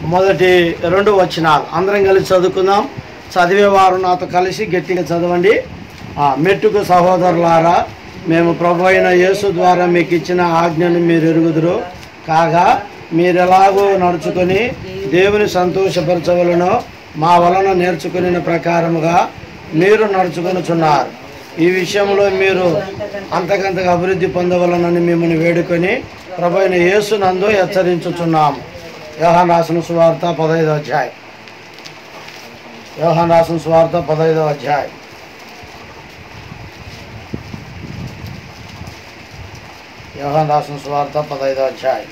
మొదటి 2 వచనాలు అందరం కలిసి చదువుకుందాం. చదివేవారు నాతో కలిసి గట్టిగా చదవండి. మెట్టుకు సహోదరులారా, మేము ప్రభు అయిన యేసు ద్వారా మీకు ఇచ్చిన ఆజ్ఞను మీరు ఎరుగుదురు. కాగా మీరెలాగో నడుచుకొని దేవుని సంతోషపరచవలనో మా వలన నేర్చుకునే ప్రకారముగా మీరు నడుచుకొనుచున్నారు. ఈ విషయంలో మీరు అంతకంతగా అభివృద్ధి పొందవలనని మిమ్మల్ని వేడుకొని ప్రభు అయిన యేసు నందు హెచ్చరించుచున్నాము. యోహాను రాసిన సువార్త 15వ అధ్యాయం. యోహాను రాసిన సువార్త 15వ అధ్యాయం. యోహాను రాసిన సువార్త 15వ అధ్యాయం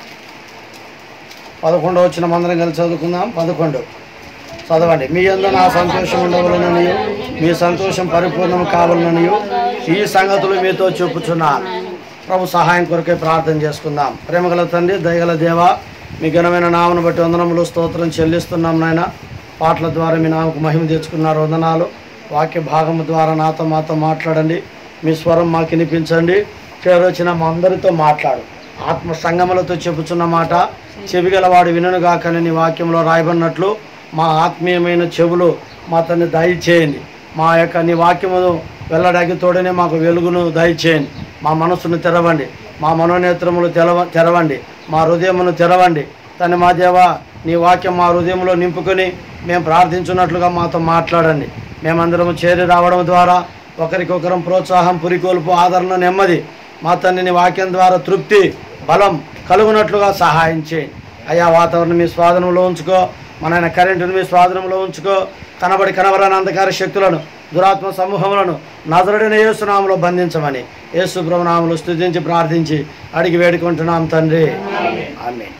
11వ వచనం అందరం కలిసి చదువుకుందాం. 11 చదవండి. మీ యందు నా సంతోషం ఉండవలననియు మీ సంతోషం పరిపూర్ణం కావాలననియు ఈ సంగతులు మీతో చెప్పుచున్నాను. ప్రభు సహాయం కొరకే ప్రార్థన చేసుకుందాం. ప్రేమగల తండ్రి, దయగల దేవ, మీ ఘనమైన నామను బట్టి వందనములు స్తోత్రం చెల్లిస్తున్నాం నాయన. పాటల ద్వారా మీ నామకు మహిమ తెచ్చుకున్నారు. వందనాలు. వాక్య భాగము ద్వారా నాతో మాతో మాట్లాడండి. మీ స్వరం మాకు వినిపించండి. చేరొచ్చిన మా అందరితో మాట్లాడు. ఆత్మ సంగములతో చెప్పుచున్న మాట చెవిగలవాడు వినుగాకని నీ వాక్యంలో రాయబడినట్లు మా ఆత్మీయమైన చెవులు మా తన్ని దయచేయండి. మా యొక్క నీ వాక్యమును వెళ్ళడానికి తోడనే మాకు వెలుగును దయచేయండి. మా మనస్సును తెరవండి. మా మనోనేత్రములు తెరవండి. మా హృదయమును తెరవండి. తను మా దేవ, నీ వాక్యం మా హృదయంలో నింపుకొని మేము ప్రార్థించున్నట్లుగా మాతో మాట్లాడండి. మేమందరము చేరి రావడం ద్వారా ఒకరికొకరం ప్రోత్సాహం, పురికొల్పు, ఆదరణ, నెమ్మది మా తండ్రిని వాక్యం ద్వారా తృప్తి, బలం కలుగునట్లుగా సహాయం చేయండి. అయ్యా, వాతావరణం మీ స్వాధీనంలో ఉంచుకో. మన కరెంటును మీ స్వాధీనంలో ఉంచుకో. కనబడని అంధకార శక్తులను, దురాత్మ సమూహములను నజరుడైన యేసు నామములో బంధించమని యేసు ప్రభు నామములో స్తుతించి ప్రార్థించి అడిగి వేడుకుంటున్నాం తండ్రి. ఆమేన్.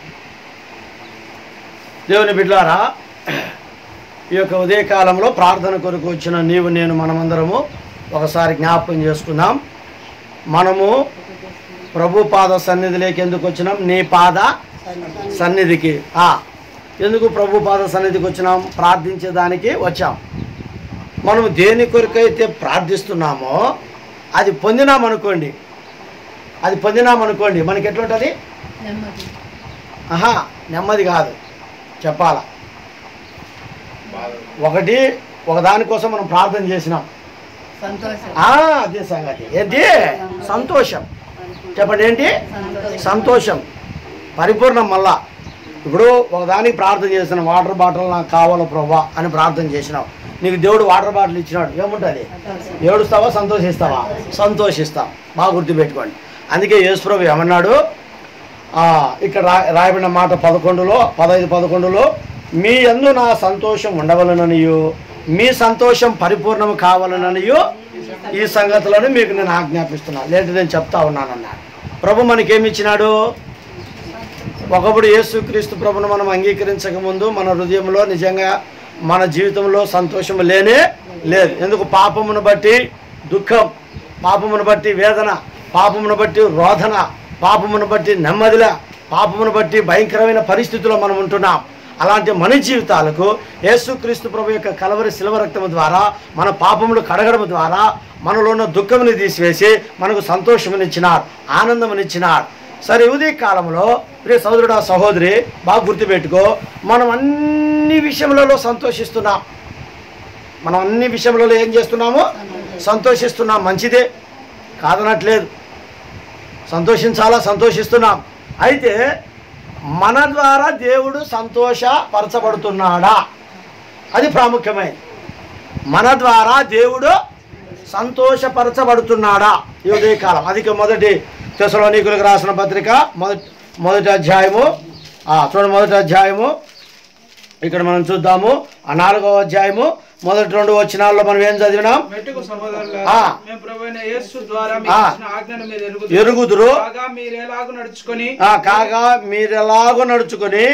దేవుని బిడ్డలారా, ఈ యొక్క ఉదయకాలంలో ప్రార్థన కొరకు వచ్చిన నీవు నేను మనమందరము ఒకసారి జ్ఞాపకం చేసుకుందాం. మనము ప్రభు పాద సన్నిధిలోకి ఎందుకు వచ్చినాం? నీ పాద సన్నిధికి. ఎందుకు ప్రభు పాద సన్నిధికి వచ్చినాం? ప్రార్థించేదానికి వచ్చాం. మనము దేని కొరకైతే ప్రార్థిస్తున్నామో అది పొందినామనుకోండి మనకి ఎట్లుంటుంది? నెమ్మది కాదు, చెప్పాలా. ఒకదానికోసం మనం ప్రార్థన చేసినాం, అదే సంగతి. ఏంటి? సంతోషం. చెప్పండి, ఏంటి? సంతోషం పరిపూర్ణం. మళ్ళా ఇప్పుడు ఒకదానికి ప్రార్థన చేసిన, వాటర్ బాటిల్ నాకు కావాలో ప్రభా అని ప్రార్థన చేసినావు. నీకు దేవుడు వాటర్ బాటిల్ ఇచ్చినాడు, ఏముంటుంది? ఏడుస్తావా? సంతోషిస్తావా? సంతోషిస్తాం. బాగా గుర్తుపెట్టుకోండి. అందుకే యేసు ప్రభు ఏమన్నాడు? ఇక్కడ రాయబడిన మాట 15:11 మీ యందు నా సంతోషం ఉండవలననియు మీ సంతోషం పరిపూర్ణం కావాలననియు ఈ సంగతులను మీకు నేను ఆజ్ఞాపిస్తున్నాను. లేదంటే నేను చెప్తా ఉన్నానన్నాడు. ప్రభు మనకేమి ఇచ్చినాడు? ఒకప్పుడు యేసుక్రీస్తు ప్రభును మనం అంగీకరించక ముందు మన హృదయంలో నిజంగా మన జీవితంలో సంతోషం లేనే లేదు. ఎందుకు? పాపమును బట్టి దుఃఖం, పాపమును బట్టి వేదన, పాపమును బట్టి రోధన, పాపమును బట్టి నెమ్మదిల, పాపమును బట్టి భయంకరమైన పరిస్థితుల్లో మనం ఉంటున్నాం. అలాంటి మన జీవితాలకు యేసుక్రీస్తు ప్రభు యొక్క కలవరి శిలువ రక్తము ద్వారా మన పాపములు కడగడం ద్వారా మనలో ఉన్న దుఃఖముని తీసివేసి మనకు సంతోషమునిచ్చినాడు, ఆనందమునిచ్చినాడు. సరే, ఉదయ కాలంలో ప్రియ సోదరుడా, సహోదరి, బాగా గుర్తుపెట్టుకో. మనం అన్ని విషయములలో సంతోషిస్తున్నాం. మనం అన్ని విషయములలో ఏం చేస్తున్నాము? సంతోషిస్తున్నాం. మంచిదే, కాదనట్లేదు. సంతోషించాలా, సంతోషిస్తున్నాం. అయితే మన ద్వారా దేవుడు సంతోషపరచబడుతున్నాడా? అది ప్రాముఖ్యమైనది. మన ద్వారా దేవుడు సంతోషపరచబడుతున్నాడా ఈ ఉదయకాలం? అది మొదటి తెస్సలోనికీయులకు రాసిన పత్రిక మొదటి అధ్యాయము. చూడండి, మొదటి అధ్యాయము. ఇక్కడ మనం చూద్దాము. 4వ అధ్యాయము మొదటి 2 వచనాల్లో మనం ఏం చదివినాం? ఎరుగుదురు కాగా మీరెలాగో నడుచుకొని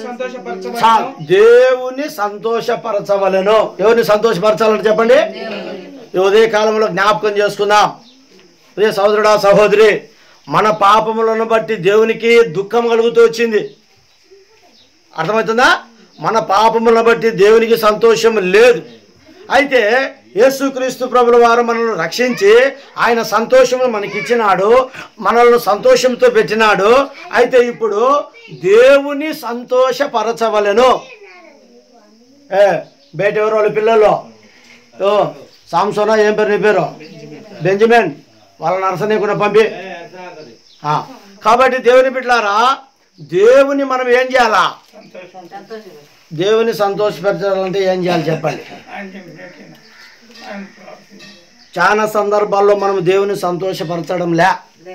దేవుని సంతోషపరచవలెను. ఎవరిని సంతోషపరచాలని చెప్పండి. ఈ ఉదయ కాలంలో జ్ఞాపకం చేసుకుందాం. ప్రియ సహోదరుడా, సహోదరి, మన పాపములను బట్టి దేవునికి దుఃఖం కలుగుతూ వచ్చింది. అర్థమవుతుందా? మన పాపములను బట్టి దేవునికి సంతోషం లేదు. అయితే యేసుక్రీస్తు ప్రభుల వారు మనల్ని రక్షించి ఆయన సంతోషము మనకిచ్చినాడు, మనల్ని సంతోషంతో పెట్టినాడు. అయితే ఇప్పుడు దేవుని సంతోషపరచవలెను. బయట ఎవరు వాళ్ళ పిల్లలు? సాంసోనా, ఏం పేరు నీ పేరు? బెంజమిన్. వాళ్ళ నరసనీయకుండా పంపి. కాబట్టి దేవుని బిడ్డలారా, దేవుని మనం ఏం చేయాలా? దేవుని సంతోషపరచాలంటే ఏం చేయాలి చెప్పండి? చాలా సందర్భాల్లో మనం దేవుని సంతోషపరచడం లే,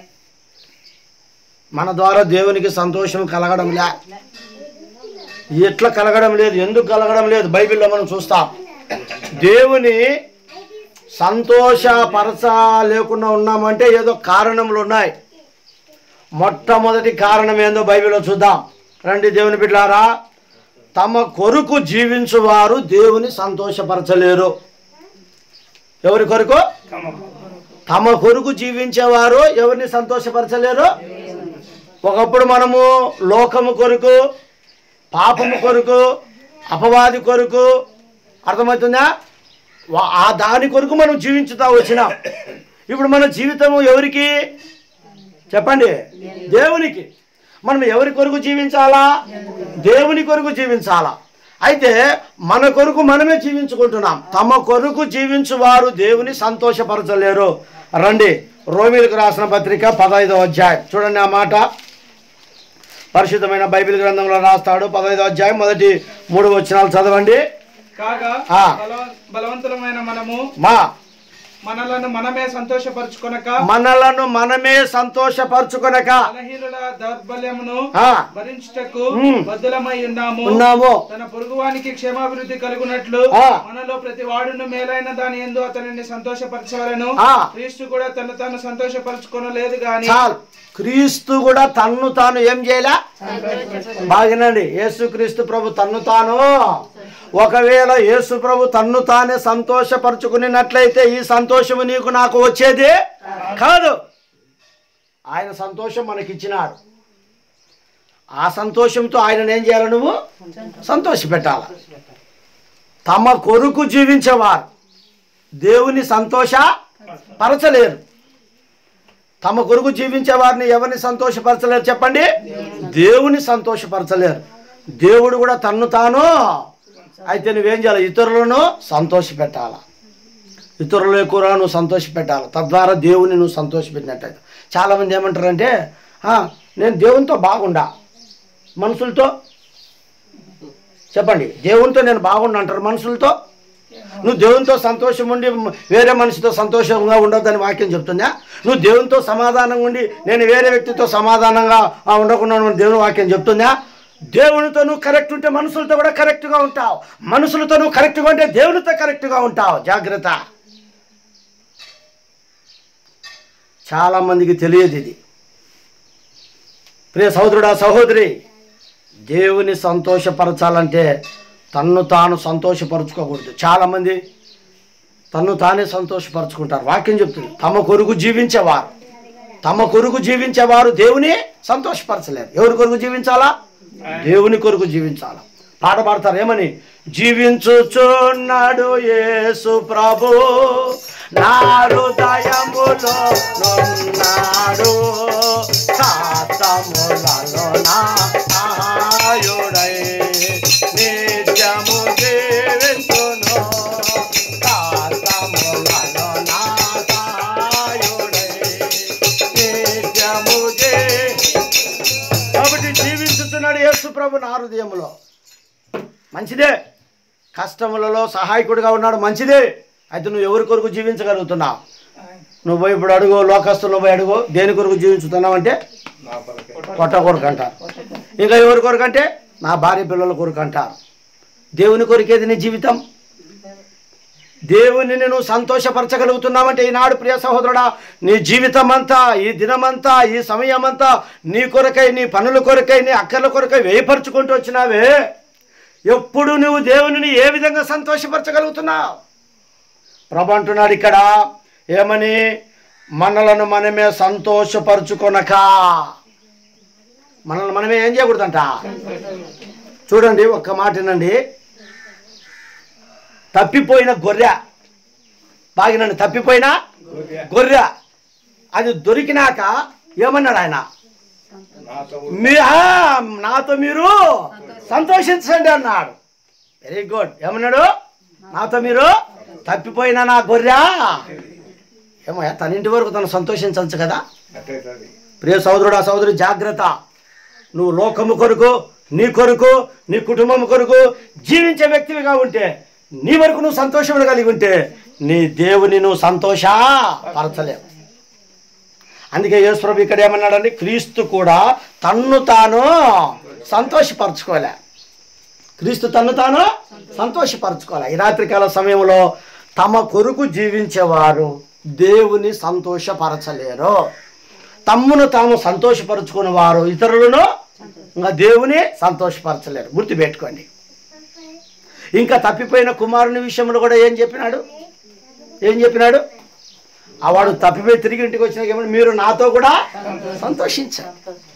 మన ద్వారా దేవునికి సంతోషం కలగడం లే. ఎట్లా కలగడం లేదు? ఎందుకు కలగడం లేదు? బైబిల్లో మనం చూస్తాం. దేవుని సంతోషపరచ లేకుండా ఉన్నామంటే ఏదో కారణములు ఉన్నాయి. మొట్టమొదటి కారణం ఏందో బైబిల్లో చూద్దాం రండి. దేవుని బిడ్డలారా, తమ కొరకు జీవించువారు దేవుని సంతోషపరచలేరు. ఎవరి కొరకు? తమ కొరకు జీవించేవారు ఎవరిని సంతోషపరచలేరు. ఒకప్పుడు మనము లోకము కొరకు, పాపము కొరకు, అపవాది కొరకు, అర్థమవుతుందా, ఆ దాని కొరకు మనం జీవించుతా వచ్చినాం. ఇప్పుడు మన జీవితము ఎవరికి చెప్పండి? దేవునికి. మనం ఎవరి కొరకు జీవించాలా? దేవుని కొరకు జీవించాలా. అయితే మన కొరకు మనమే జీవించుకుంటున్నాం. తమ కొరకు జీవించువారు దేవుని సంతోషపరచలేరు. రండి, రోమీలకు రాసిన పత్రిక 15వ అధ్యాయం చూడండి. ఆ మాట పరిశుద్ధమైన బైబిల్ గ్రంథంలో రాస్తాడు. 15వ అధ్యాయం మొదటి 3 వచనాలు చదవండి. కాగా బలవంతులమైన మనము మనలను మనమే సంతోషపరచుకొనక బలహీనుల దౌర్బల్యమును భరించుటకు బద్ధులమై ఉన్నాము. తన పొరుగువానికి క్షేమాభివృద్ధి కలుగునట్లు మనలో ప్రతి వాడును మేలైన దాని యందు అతనిని సంతోషపరచవలెను. క్రీస్తు కూడా తను తాను సంతోషపరచుకొనలేదు గాని. క్రీస్తు కూడా తన్ను తాను ఏం చేయలే. బాగినండి. యేసుక్రీస్తు ప్రభు తన్ను తాను, ఒకవేళ యేసు ప్రభు తన్ను తానే సంతోషపరచుకున్నట్లయితే ఈ సంతోషము నీకు నాకు వచ్చేది కాదు. ఆయన సంతోషం మనకిచ్చినాడు. ఆ సంతోషంతో ఆయనను ఏం చేయాలి? నువ్వు సంతోషపెట్టాలి. తమ కొరకు జీవించేవారు దేవుని సంతోషపరచలేరు. తమ కొరకు జీవించే వారిని ఎవరిని సంతోషపరచలేరు చెప్పండి? దేవుని సంతోషపరచలేరు. దేవుడు కూడా తన్ను తాను. అయితే నువ్వేం చేయాలి? ఇతరులను సంతోషపెట్టాలి. ఇతరుల కూడా నువ్వు సంతోషపెట్టాలి. తద్వారా దేవుని నువ్వు సంతోషపెట్టినట్టయితే. చాలామంది ఏమంటారంటే, నేను దేవునితో బాగుండా, మనుషులతో చెప్పండి, దేవునితో నేను బాగుండా అంటారు. మనుషులతో నువ్వు దేవునితో సంతోషం ఉండి వేరే మనిషితో సంతోషంగా ఉండొద్దని వాక్యం చెప్తుందా? నువ్వు దేవునితో సమాధానంగా ఉండి నేను వేరే వ్యక్తితో సమాధానంగా ఉండకుండా దేవుని వాక్యం చెప్తుందా? దేవునితో నువ్వు కరెక్ట్ ఉంటే మనుషులతో కూడా కరెక్ట్గా ఉంటావు. మనుషులతో నువ్వు కరెక్ట్గా ఉంటే దేవునితో కరెక్ట్గా ఉంటావు. జాగ్రత్త. చాలామందికి తెలియదు ఇది. ప్రియ సహోదరుడా, సహోదరి, దేవుని సంతోషపరచాలంటే తన్ను తాను సంతోషపరచుకోకూడదు. చాలామంది తన్ను తానే సంతోషపరచుకుంటారు. వాక్యం చెప్తుంది, తమ కొరకు జీవించేవారు దేవుని సంతోషపరచలేరు. ఎవరి కొరకు జీవించాలా? దేవుని కొరకు జీవించాలా. పాట పాడతారు ఏమని? జీవించుచున్నాడు యేసు ప్రభు నా హృదయములో నున్నాడు, శాస్త్రములలో నా ఆయుడై నిత్యము జీవించును, శాస్త్రములలో నా ఆయుడై నిత్యము కాబట్టి జీవించుతున్నాడు యేసు ప్రభు నా హృదయములో. మంచిదే. కష్టములలో సహాయకుడిగా ఉన్నాడు, మంచిదే. అయితే నువ్వు ఎవరి కొరకు జీవించగలుగుతున్నావు? నువ్వు పోయి ఇప్పుడు అడుగు, లోకస్తుల్లో పోయి అడుగు, దేని కొరకు జీవించుతున్నావు అంటే పొట్ట కొరకు అంటారు. ఇంకా ఎవరి కొరకు అంటే నా భార్య పిల్లల కొరకు అంటారు. దేవుని కొరికేది నీ జీవితం. దేవుని నువ్వు సంతోషపరచగలుగుతున్నావంటే ఈనాడు ప్రియ సహోదరుడా, నీ జీవితం అంతా, ఈ దినమంతా, ఈ సమయం అంతా నీ కొరకై, నీ పనుల కొరకై, నీ అక్కర్ల కొరకై వేయపరుచుకుంటూ వచ్చినావే. ఎప్పుడు నువ్వు దేవుని ఏ విధంగా సంతోషపరచగలుగుతున్నావు? ప్రభు అంటున్నాడు ఇక్కడ ఏమని? మనలను మనమే సంతోషపరచుకొనక. మనల్ని మనమే ఏం చేయకూడదంట? చూడండి, ఒక్క మాట వినండి. తప్పిపోయిన గొర్రె, బాగినండి, తప్పిపోయిన గొర్రె అది దొరికినాక ఏమన్నాడు ఆయన? నాతో మీరు సంతోషించండి అన్నాడు. Very good. ఏమన్నాడు? నాతో మీరు తప్పిపోయిన నా గొర్రె. ఏమయ్యా, తన ఇంటి వరకు తను సంతోషించవచ్చు కదా. ప్రియ సోదరుడు, ఆ సోదరు, జాగ్రత్త. నువ్వు లోకము కొరకు, నీ కొరకు, నీ కుటుంబం కొరకు జీవించే వ్యక్తివిగా ఉంటే, నీ వరకు నువ్వు సంతోషం కలిగి ఉంటే, నీ దేవుని నువ్వు సంతోషపరచలేవు. అందుకే యేసు ప్రభు ఇక్కడ ఏమన్నాడండి? క్రీస్తు కూడా తన్ను తాను సంతోషపరచుకోలే. క్రీస్తు తన్ను తాను సంతోషపరచుకోలే. ఈ రాత్రికాల సమయంలో తమ కొరకు జీవించేవారు దేవుని సంతోషపరచలేరు. తమ్మును తాము సంతోషపరుచుకున్న వారు ఇతరులను ఇంకా దేవుని సంతోషపరచలేరు. గుర్తుపెట్టుకోండి. ఇంకా తప్పిపోయిన కుమారుని విషయంలో కూడా ఏం చెప్పినాడు? ఆ వాడు తప్పిపోయి తిరిగి ఇంటికి వచ్చినాక మీరు నాతో కూడా సంతోషించారు.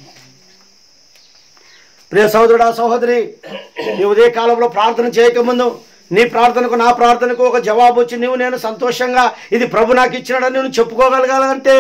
ప్రియ సహోదరుడా, సహోదరి, ఈ ఉదయ కాలంలో ప్రార్థన చేయకముందు నీ ప్రార్థనకు నా ప్రార్థనకు ఒక జవాబు వచ్చి నేను సంతోషంగా ఇది ప్రభు నాకు ఇచ్చినాడని నువ్వు చెప్పుకోగలగాలంటే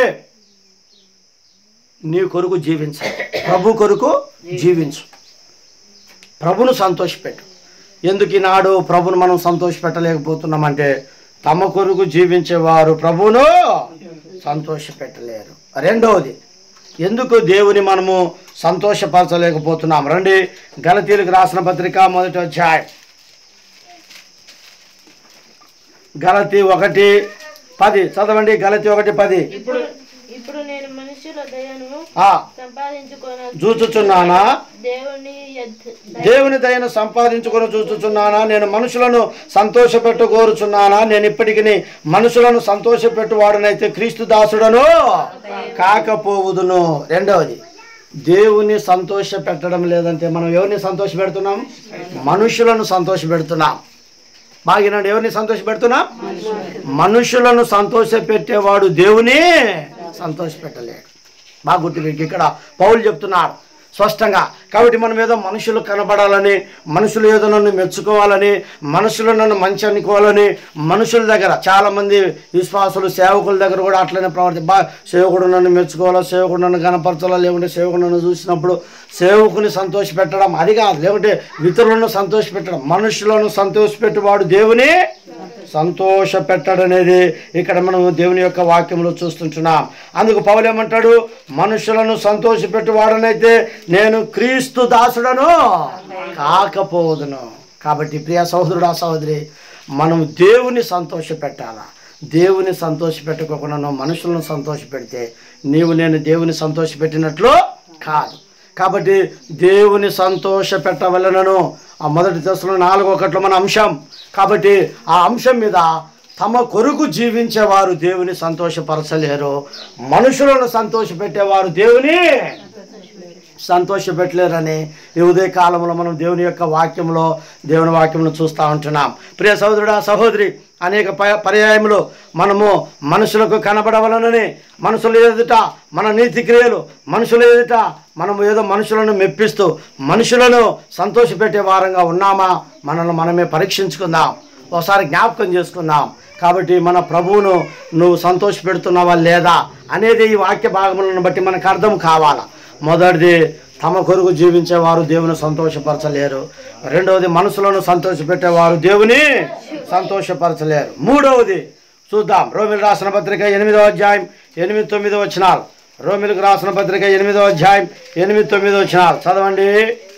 నీ కొరకు జీవించాలి. ప్రభు కొరకు జీవించు. ప్రభును సంతోషపెట్టు. ఎందుకు ఈనాడు ప్రభును మనం సంతోషపెట్టలేకపోతున్నామంటే తమ కొరకు జీవించేవారు ప్రభును సంతోషపెట్టలేరు. రెండవది, ఎందుకు దేవుని మనము సంతోషపరచలేకపోతున్నాం? రండి, గలతీయులకు రాసిన పత్రిక 1వ అధ్యాయం, గలతీ 1:10 చదవండి. గలతీ 1:10. ఇప్పుడు నేను మనుషుల దయను చూచుచున్నానా? దేవుని దయను సంపాదించుకొని చూచుచున్నానా? నేను మనుషులను సంతోషపెట్టు కోరుచున్నానా? నేను ఇప్పటికి మనుషులను సంతోషపెట్టువాడునైతే క్రీస్తు దాసుడను కాకపోవుదును. రెండవది, దేవుని సంతోష పెట్టడం లేదంటే మనం ఎవరిని సంతోష పెడుతున్నాం? మనుషులను సంతోష పెడుతున్నాం. బాగినండి, ఎవరిని సంతోష పెడుతున్నాం? మనుషులను సంతోష పెట్టేవాడు దేవుని సంతోష పెట్టలేడు. బాగా గుర్తుపెట్టి ఇక్కడ పౌలు చెప్తున్నాడు స్పష్టంగా. కాబట్టి మనం ఏదో మనుషులు కనబడాలని, మనుషులు ఏదో నన్ను మెచ్చుకోవాలని, మనుషులు నన్ను మంచి అనుకోవాలని మనుషుల దగ్గర చాలామంది విశ్వాసులు సేవకుల దగ్గర కూడా అట్లనే సేవకుడు నన్ను మెచ్చుకోవాలా, సేవకుడు నన్ను కనపరచాలా, లేకుంటే సేవకుడు నన్ను చూసినప్పుడు సేవకుని సంతోష పెట్టడం అది కాదు, లేకుంటే ఇతరులను సంతోష పెట్టడం. మనుషులను సంతోషపెట్టేవాడు దేవుని సంతోష పెట్టడనేది ఇక్కడ మనం దేవుని యొక్క వాక్యంలో చూస్తుంటున్నాం. అందుకు పౌలు ఏమంటాడు? మనుషులను సంతోషపెట్టువాడనైతే నేను క్రీస్తు దాసుడను కాకపోదును. కాబట్టి ప్రియ సహోదరుడా, సహోదరి, మనం దేవుని సంతోష పెట్టాలా. దేవుని సంతోష పెట్టుకోకుండా మనుషులను సంతోష పెడితే నేను దేవుని సంతోష పెట్టినట్లు కాదు. కాబట్టి దేవుని సంతోష పెట్టవలనను ఆ 1 దశలో 4:1 మన అంశం. కాబట్టి ఆ అంశం మీద తమ కొరకు జీవించేవారు దేవుని సంతోషపరచలేరు, మనుషులను సంతోషపెట్టేవారు దేవుని సంతోషపెట్టలేరని ఈ ఉదయ కాలంలో మనం దేవుని యొక్క వాక్యంలో దేవుని వాక్యంలో చూస్తూ ఉంటున్నాం. ప్రియ సహోదరుడా, సహోదరి, అనేక పర్యాయములు మనము మనుషులకు కనబడవలనని, మనుషుల ఎదుట మన నీతి క్రియలు, మనుషుల ఎదుట మనము ఏదో మనుషులను మెప్పిస్తూ మనుషులను సంతోషపెట్టే వారంగా ఉన్నామా? మనల్ని మనమే పరీక్షించుకుందాం, ఒకసారి జ్ఞాపకం చేసుకుందాం. కాబట్టి మన ప్రభువును నువ్వు సంతోషపెడుతున్నావా లేదా అనేది ఈ వాక్య భాగములను బట్టి మనకు అర్థం కావాలా. మొదటిది, తమ కొరకు జీవించేవారు దేవుని సంతోషపరచలేరు. రెండవది, మనసులను సంతోషపెట్టేవారు దేవుని సంతోషపరచలేరు. మూడవది చూద్దాం. రోమిలకు రాసిన పత్రిక 8వ అధ్యాయం 8-9 వచనాలు. రోమిలకు రాసిన పత్రిక 8వ అధ్యాయం 8-9 వచనాలు చదవండి.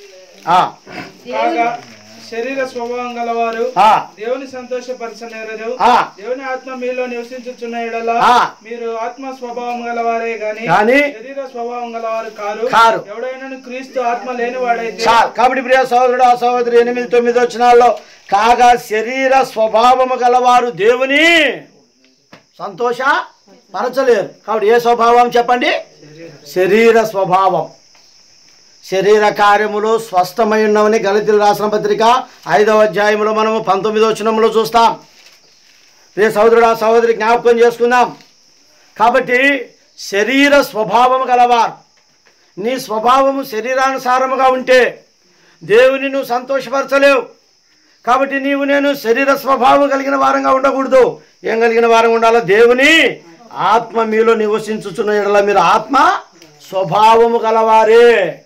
శరీర స్వభావం గలవారు దేవుని సంతోషపరచలేరు. దేవుని ఆత్మ మీలో నివసించుచున్న యెడల మీరు ఆత్మ స్వభావం గలవారే గాని శరీర స్వభావం గలవారు కారు. ఎవడైనా క్రీస్తు ఆత్మ లేనివాడైతే. కాబట్టి ప్రియ సహోదరుడు, సహోదరి, 8-9 వచనాల్లో కాగా శరీర స్వభావము గలవారు దేవుని సంతోష పరచలేరు. కాబట్టి ఏ స్వభావం చెప్పండి? శరీర స్వభావం. శరీర కార్యములు స్పష్టమై ఉన్నవని గలతీయులకు రాసిన పత్రిక 5వ అధ్యాయంలో మనము 19వ వచనంలో చూస్తాం. ప్రియ సహోదరుడా, సహోదరి, జ్ఞాపకం చేసుకుందాం. కాబట్టి శరీర స్వభావము గలవారు, నీ స్వభావము శరీరానుసారముగా ఉంటే దేవుని నువ్వు సంతోషపరచలేవు. కాబట్టి నీవు నేను శరీర స్వభావం కలిగిన వారంగా ఉండకూడదు. ఏం కలిగిన వారంగా ఉండాలో? దేవుని ఆత్మ మీలో నివసించుచున్న యెడల మీరు ఆత్మ స్వభావము గలవారే.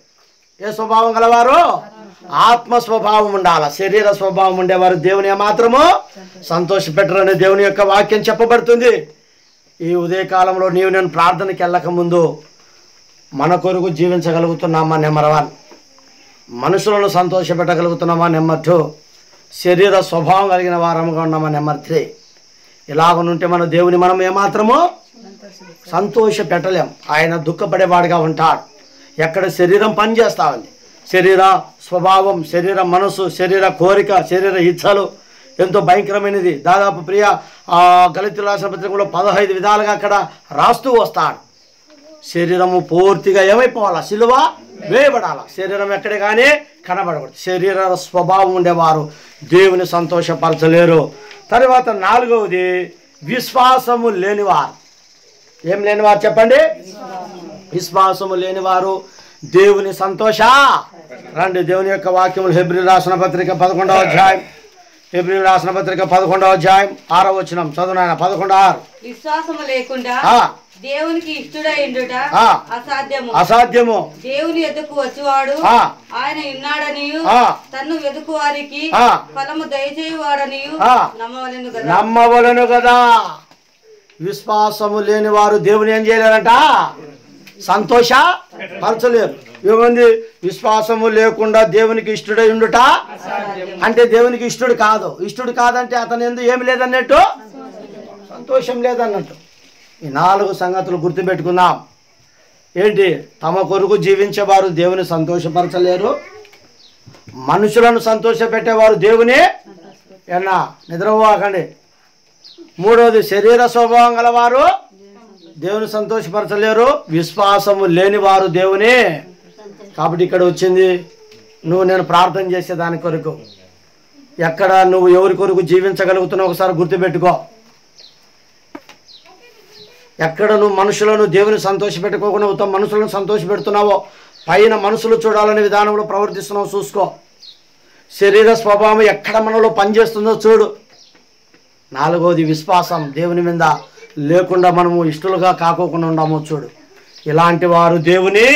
ఏ స్వభావం గలవారు? ఆత్మ స్వభావం ఉండాల. శరీర స్వభావం ఉండేవారు దేవుని ఏమాత్రము సంతోషపెట్టరని దేవుని యొక్క వాక్యం చెప్పబడుతుంది. ఈ ఉదయకాలంలో నీవు నేను ప్రార్థనకి వెళ్ళక ముందు మన కొరకు జీవించగలుగుతున్నామా? నెంబర్ 1. మనుషులను సంతోషపెట్టగలుగుతున్నామా? నెంబర్ 2. శరీర స్వభావం కలిగిన వారముగా ఉన్నామా? నెంబర్ 3. ఇలాగనుంటే మన దేవుని మనం ఏమాత్రము సంతోష పెట్టలేం. ఆయన దుఃఖపడేవాడిగా ఉంటాడు. ఎక్కడ శరీరం పనిచేస్తా ఉంది, శరీర స్వభావం, శరీర మనసు, శరీర కోరిక, శరీర ఇచ్ఛలు ఎంతో భయంకరమైనది. దాదాపు ప్రియ గళితుల రాసిన పత్రికలో 15 విధాలుగా అక్కడ రాస్తూ వస్తాడు. శరీరము పూర్తిగా ఏమైపోవాలా? సిలువ వేయబడాల. శరీరం ఎక్కడే కానీ కనబడకూడదు. శరీర స్వభావం ఉండేవారు దేవుని సంతోషపరచలేరు. తర్వాత 4వది విశ్వాసము లేనివారు. ఏం లేనివారు చెప్పండి? విశ్వాసము లేనివారు దేవుని సంతోష రండి. దేవుని యొక్క వాక్యములు హెబ్రీయులకు రాసిన పత్రిక 11వ అధ్యాయం, హెబ్రీయులకు రాసిన పత్రిక 11వ అధ్యాయం 6వ వచనం చదువునాయన. 11:6. విశ్వాసము లేకుండా దేవునికి ఇష్టడైండుట అసాధ్యము. దేవుని ఎదుకు వచ్చేవాడు ఆయన ఉన్నాడనియు తన్ను వెదుకు వారికి ఫలము దయచేయువాడనియు నమ్మవలెను కదా. విశ్వాసము లేని వారు దేవుని ఏం చేయలేరంట? సంతోష పరచలేరు. ఏమంది? విశ్వాసము లేకుండా దేవునికి ఇష్టడై ఉండుట అంటే దేవునికి ఇష్టడు కాదు. ఇష్టడు కాదంటే అతను ఎందుకు ఏమి లేదన్నట్టు, సంతోషం లేదన్నట్టు. ఈ 4 సంగతులు గుర్తుపెట్టుకుందాం. ఏంటి? తమ కొరకు జీవించేవారు దేవుని సంతోషపరచలేరు. మనుషులను సంతోషపెట్టేవారు దేవుని నిద్రపోకండి. 3వది శరీర స్వభావం గలవారు దేవుని సంతోషపరచలేరు. విశ్వాసము లేని వారు దేవుని. కాబట్టి ఇక్కడ వచ్చింది నువ్వు నేను ప్రార్థన చేసే దాని కొరకు. ఎక్కడ నువ్వు ఎవరి కొరకు జీవించగలుగుతున్నావు ఒకసారి గుర్తుపెట్టుకో. ఎక్కడ నువ్వు మనుషులను దేవుని సంతోషపెట్టుకోకుండా ఉత్తమ మనుషులను సంతోషపెడుతున్నావో, పైన మనుషులు చూడాలనే విధానంలో ప్రవర్తిస్తున్నావు చూసుకో. శరీర స్వభావం ఎక్కడ మనలో పనిచేస్తుందో చూడు. 4వది విశ్వాసం దేవుని మీద లేకుండా మనము ఇష్టలుగా కాకోకుండా ఉన్నామో చూడు. ఇలాంటి వారు దేవుని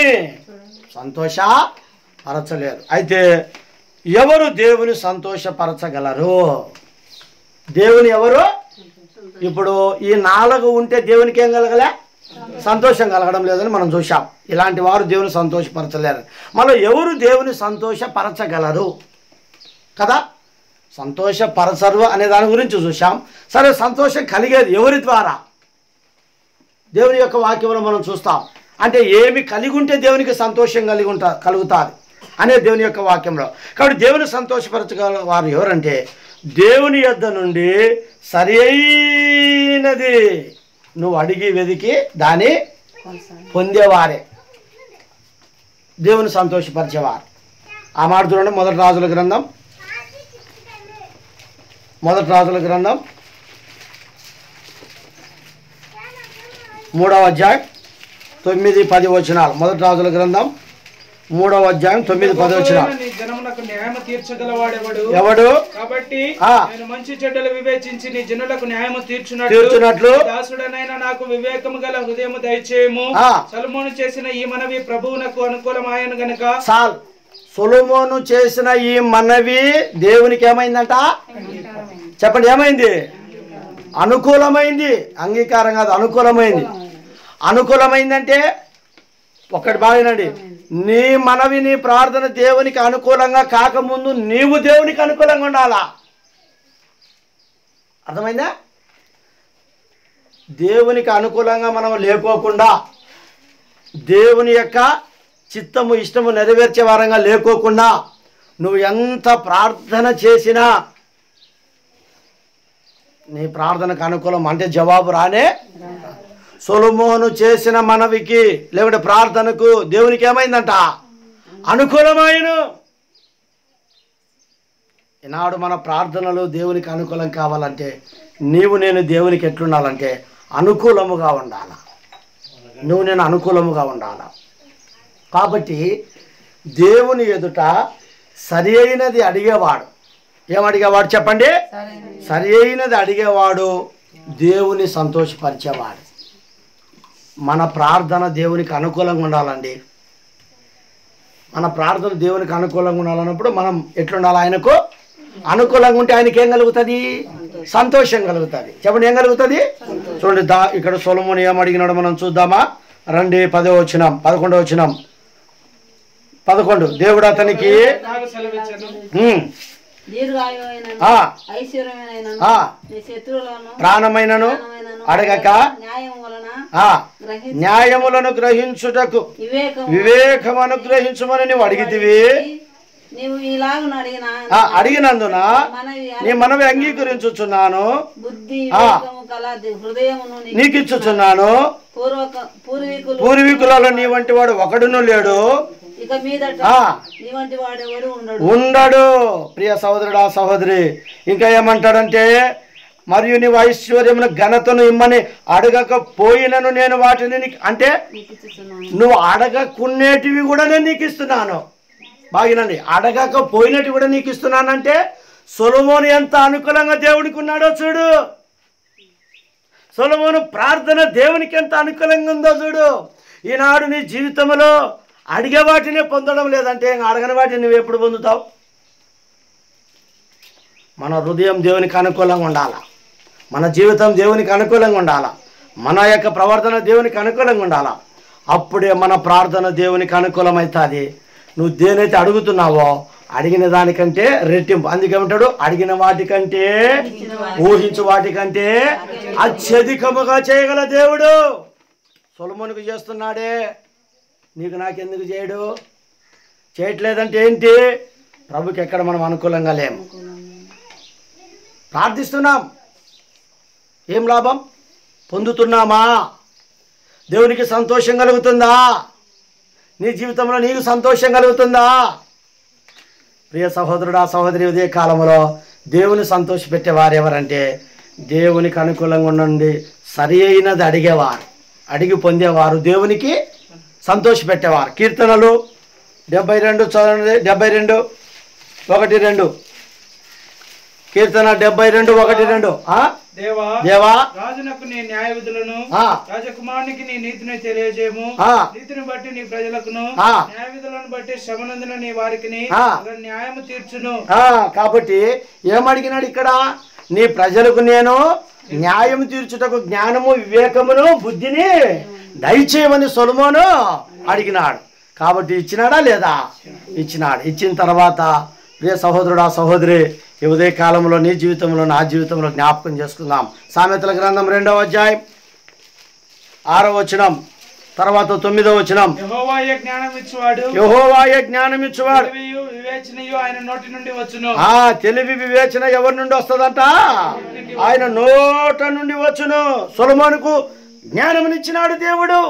సంతోషపరచలేరు. అయితే ఎవరు దేవుని సంతోషపరచగలరు? దేవుని ఎవరు? ఇప్పుడు ఈ 4 ఉంటే దేవునికి ఏం కలగలే? సంతోషం కలగడం లేదని మనం చూసాం. ఇలాంటి వారు దేవుని సంతోషపరచలేరు. మళ్ళీ ఎవరు దేవుని సంతోషపరచగలరు కదా? సంతోషపరచరు అనే దాని గురించి చూసాం. సరే, సంతోషం కలిగేది ఎవరి ద్వారా? దేవుని యొక్క వాక్యంలో మనం చూస్తాం. అంటే ఏమి కలిగి ఉంటే దేవునికి సంతోషం కలుగుతుంది అనే దేవుని యొక్క వాక్యంలో. కాబట్టి దేవుని సంతోషపరచగల వారు ఎవరంటే దేవుని యొద్ద నుండి సరి అయినది నువ్వు అడిగి వెదికి దాన్ని పొందేవారే దేవుని సంతోషపరిచేవారు. ఆ మాట చూడండి. మొదటి రాజుల గ్రంథం 3వ అధ్యాయం 9-10 వచనాలు. మొదటి రాజుల గ్రంథం 3వ అధ్యాయం 9-10 వచనాలు. జనములకు న్యాయము తీర్చగలవాడెవడు? ఎవడు? కాబట్టి నేను మంచి చెడ్డలు వివేచించి నీ జనులకు న్యాయము తీర్చునట్లు దాసుడనైనా నాకు వివేకము గల హృదయము దయచేయము. సొలొమోను చేసిన ఈ మనవి ప్రభువునకు అనుకూలమాయను గనుక. సొలొమోను చేసిన ఈ మనవి దేవునికి ఏమైందంట? చెప్పండి, ఏమైంది? అనుకూలమైంది. అంగీకారం కాదు, అనుకూలమైంది. అనుకూలమైందంటే ఒక్కటి బాగినండి, నీ మనవి నీ ప్రార్థన దేవునికి అనుకూలంగా కాకముందు నీవు దేవునికి అనుకూలంగా ఉండాలా. అర్థమైందా? దేవునికి అనుకూలంగా మనం లేకోకుండా, దేవుని యొక్క చిత్తము ఇష్టము నెరవేర్చే వారంగా లేకోకుండా నువ్వు ఎంత ప్రార్థన చేసినా నీ ప్రార్థనకు అనుకూలం అంటే జవాబు రానే. సొలొమోను చేసిన మనవికి లేకుంటే ప్రార్థనకు దేవునికి ఏమైందంట? అనుకూలమైన. ఈనాడు మన ప్రార్థనలు దేవునికి అనుకూలం కావాలంటే నీవు నేను దేవునికి ఎట్లుండాలంటే అనుకూలముగా ఉండాలి. నువ్వు నేను అనుకూలముగా ఉండాలి. కాబట్టి దేవుని ఎదుట సరి అయినది అడిగేవాడు ఏమడిగేవాడు చెప్పండి? సరి అయినది అడిగేవాడు, దేవుని సంతోషపరిచేవాడు. మన ప్రార్థన దేవునికి అనుకూలంగా ఉండాలండి. మన ప్రార్థన దేవునికి అనుకూలంగా ఉండాలన్నప్పుడు మనం ఎట్లుండాలి? ఆయనకు అనుకూలంగా ఉంటే ఆయనకి ఏం కలుగుతుంది? సంతోషం కలుగుతుంది. చెప్పండి, ఏం కలుగుతుంది? చూడండి, ఇక్కడ సొలొమోను ఏం అడిగినాడు మనం చూద్దామా? రండి, 10వ వచనం, 11వ వచనం. 11. దేవుడు అతనికి ప్రాణమైనను అడగక న్యాయములను గ్రహించుటకు వివేకము అనుగ్రహించమని నువ్వు అడిగితివి. అడిగినందున నీ మనవి అంగీకరించుచున్నాను, నీకు ఇచ్చుచున్నాను. పూర్వీకులలో నీ వంటి వాడు ఒకడును లేడు, ఉండడు. ప్రియ సహోదరుడా సహోదరి, ఇంకా ఏమంటాడంటే, మరియు నీవు ఐశ్వర్యమును ఘనతను ఇమ్మని అడగకపోయినను నేను వాటిని, అంటే నువ్వు అడగకునేటివి కూడా నేను నీకు ఇస్తున్నాను. బాగినండి, అడగకపోయినట్టు కూడా నీకు ఇస్తున్నానంటే సొలొమోను ఎంత అనుకూలంగా దేవుడికి ఉన్నాడో చూడు. సొలొమోను ప్రార్థన దేవునికి ఎంత అనుకూలంగా ఉందో చూడు. ఈనాడు నీ జీవితంలో అడిగే వాటినే పొందడం లేదంటే అడగని వాటిని నువ్వు ఎప్పుడు పొందుతావు? మన హృదయం దేవునికి అనుకూలంగా ఉండాలా, మన జీవితం దేవునికి అనుకూలంగా ఉండాలా, మన యొక్క ప్రవర్తన దేవునికి అనుకూలంగా ఉండాలా. అప్పుడే మన ప్రార్థన దేవునికి అనుకూలమవుతుంది. నువ్వు దేనైతే అడుగుతున్నావో అడిగిన దానికంటే రెట్టింపు. అందుకేమంటాడు? అడిగిన వాటికంటే, ఊహించు వాటికంటే అత్యధికముగా చేయగల దేవుడు. సొలొమోనుకు చేస్తున్నాడే, నీకు నాకెందుకు చేయడు? చేయట్లేదంటే ఏంటి? ప్రభుకి ఎక్కడ మనం అనుకూలంగా లేము. ప్రార్థిస్తున్నాం, ఏం లాభం? పొందుతున్నామా? దేవునికి సంతోషం కలుగుతుందా? నీ జీవితంలో నీకు సంతోషం కలుగుతుందా? ప్రియ సహోదరుడా సహోదరి, ఉదయ కాలంలో దేవుని సంతోషపెట్టేవారు ఎవరంటే దేవునికి అనుకూలంగా ఉండండి సరి అయినది అడిగేవారు, అడిగి పొందేవారు, దేవునికి సంతోషపెట్టేవారు. కీర్తనలు 72 చదవండి. 72, 1-2. కీర్తన 72, 1-2. దేవా, రాజునకు నీ న్యాయ విధులను, రాజకుమారునికి నీ నీతిని తెలియజేయము. నీతిని బట్టి నీ ప్రజలకును, న్యాయ విధులను బట్టి శ్రమనందున నీ వారికి న్యాయము తీర్చును. కాబట్టి ఏమడిగినాడు ఇక్కడ? నీ ప్రజలకు నేను న్యాయం తీర్చుటకు జ్ఞానము, వివేకమును, బుద్ధిని దయచేయమని సొలొమోను అడిగినాడు. కాబట్టి ఇచ్చినాడా లేదా? ఇచ్చినాడు. ఇచ్చిన తర్వాత ప్రియ సహోదరుడా సహోదరి, ఈ ఉదయ కాలంలో నీ జీవితంలో నా జీవితంలో జ్ఞాపకం చేసుకుందాం. సామెతల గ్రంథం 2వ అధ్యాయం 6వ వచనం తర్వాత 9వ వచనం. యెహోవాయే జ్ఞానమిచ్చువాడు, యెహోవాయే జ్ఞానమిచ్చువాడు, వివేచనయు ఆయన నోటి నుండి వచ్చును. తెలివి వివేచన ఎవరి నుండి వస్తుందంట? ఆయన నోట నుండి వచ్చును. సొలొమోనుకు జ్ఞానమునిచ్చినాడు దేవుడు,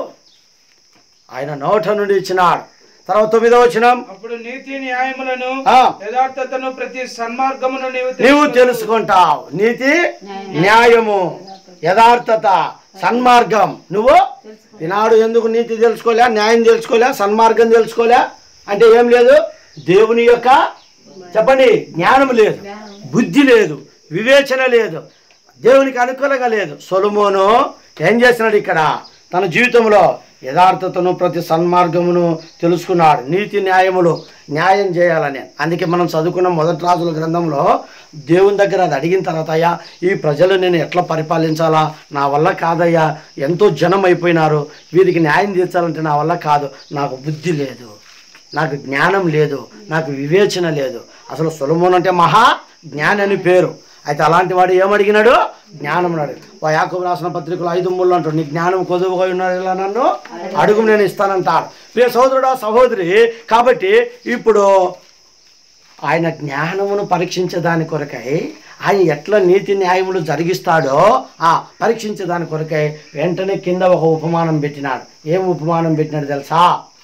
ఆయన నోట నుండి ఇచ్చినాడు. తర్వాత 9వ వచనం. అప్పుడు నీతి న్యాయములను, యథార్థతను, ప్రతి సన్మార్గమును నీవు తెలుసుకుంటావు. నీతి, న్యాయము, యథార్థత, సన్మార్గం నువ్వు ఈనాడు ఎందుకు నీతి తెలుసుకోలే, న్యాయం తెలుసుకోలే, సన్మార్గం తెలుసుకోలే అంటే ఏం లేదు? దేవుని యొక్క చెప్పండి జ్ఞానం లేదు, బుద్ధి లేదు, వివేచన లేదు, దేవునికి అనుకూలంగా లేదు. సొలొమోను ఏం చేస్తున్నాడు ఇక్కడ? తన జీవితంలో యథార్థతను, ప్రతి సన్మార్గమును తెలుసుకున్నాడు. నీతి న్యాయములు న్యాయం చేయాలని. అందుకే మనం చదువుకున్న మొదటి రాజుల గ్రంథంలో దేవుని దగ్గర అది అడిగిన తర్వాత, అయ్యా ఈ ప్రజలు నేను ఎట్లా పరిపాలించాలా? నా వల్ల కాదయ్యా, ఎంతో జనం అయిపోయినారు, వీరికి న్యాయం తీర్చాలంటే నా వల్ల కాదు, నాకు బుద్ధి లేదు, నాకు జ్ఞానం లేదు, నాకు వివేచన లేదు. అసలు సొలొమోను అంటే మహా జ్ఞాని అని పేరు. అయితే అలాంటి వాడు ఏమడిగినాడు? జ్ఞానం అన్నాడు. యాకోబు రాసిన పత్రికలు 5:3 అంటాడు, నీ జ్ఞానం కొదువుగా ఉన్నారు, ఇలా నన్ను అడుగు నేను ఇస్తానంటాడు. ప్రియ సహోదరుడా సహోదరి, కాబట్టి ఇప్పుడు ఆయన జ్ఞానమును పరీక్షించేదాని కొరకై, ఆయన ఎట్లా నీతి న్యాయములు జరిగిస్తాడో పరీక్షించేదాని కొరకై వెంటనే కింద ఒక ఉపమానం పెట్టినాడు. ఏం ఉపమానం పెట్టినాడు తెలుసా?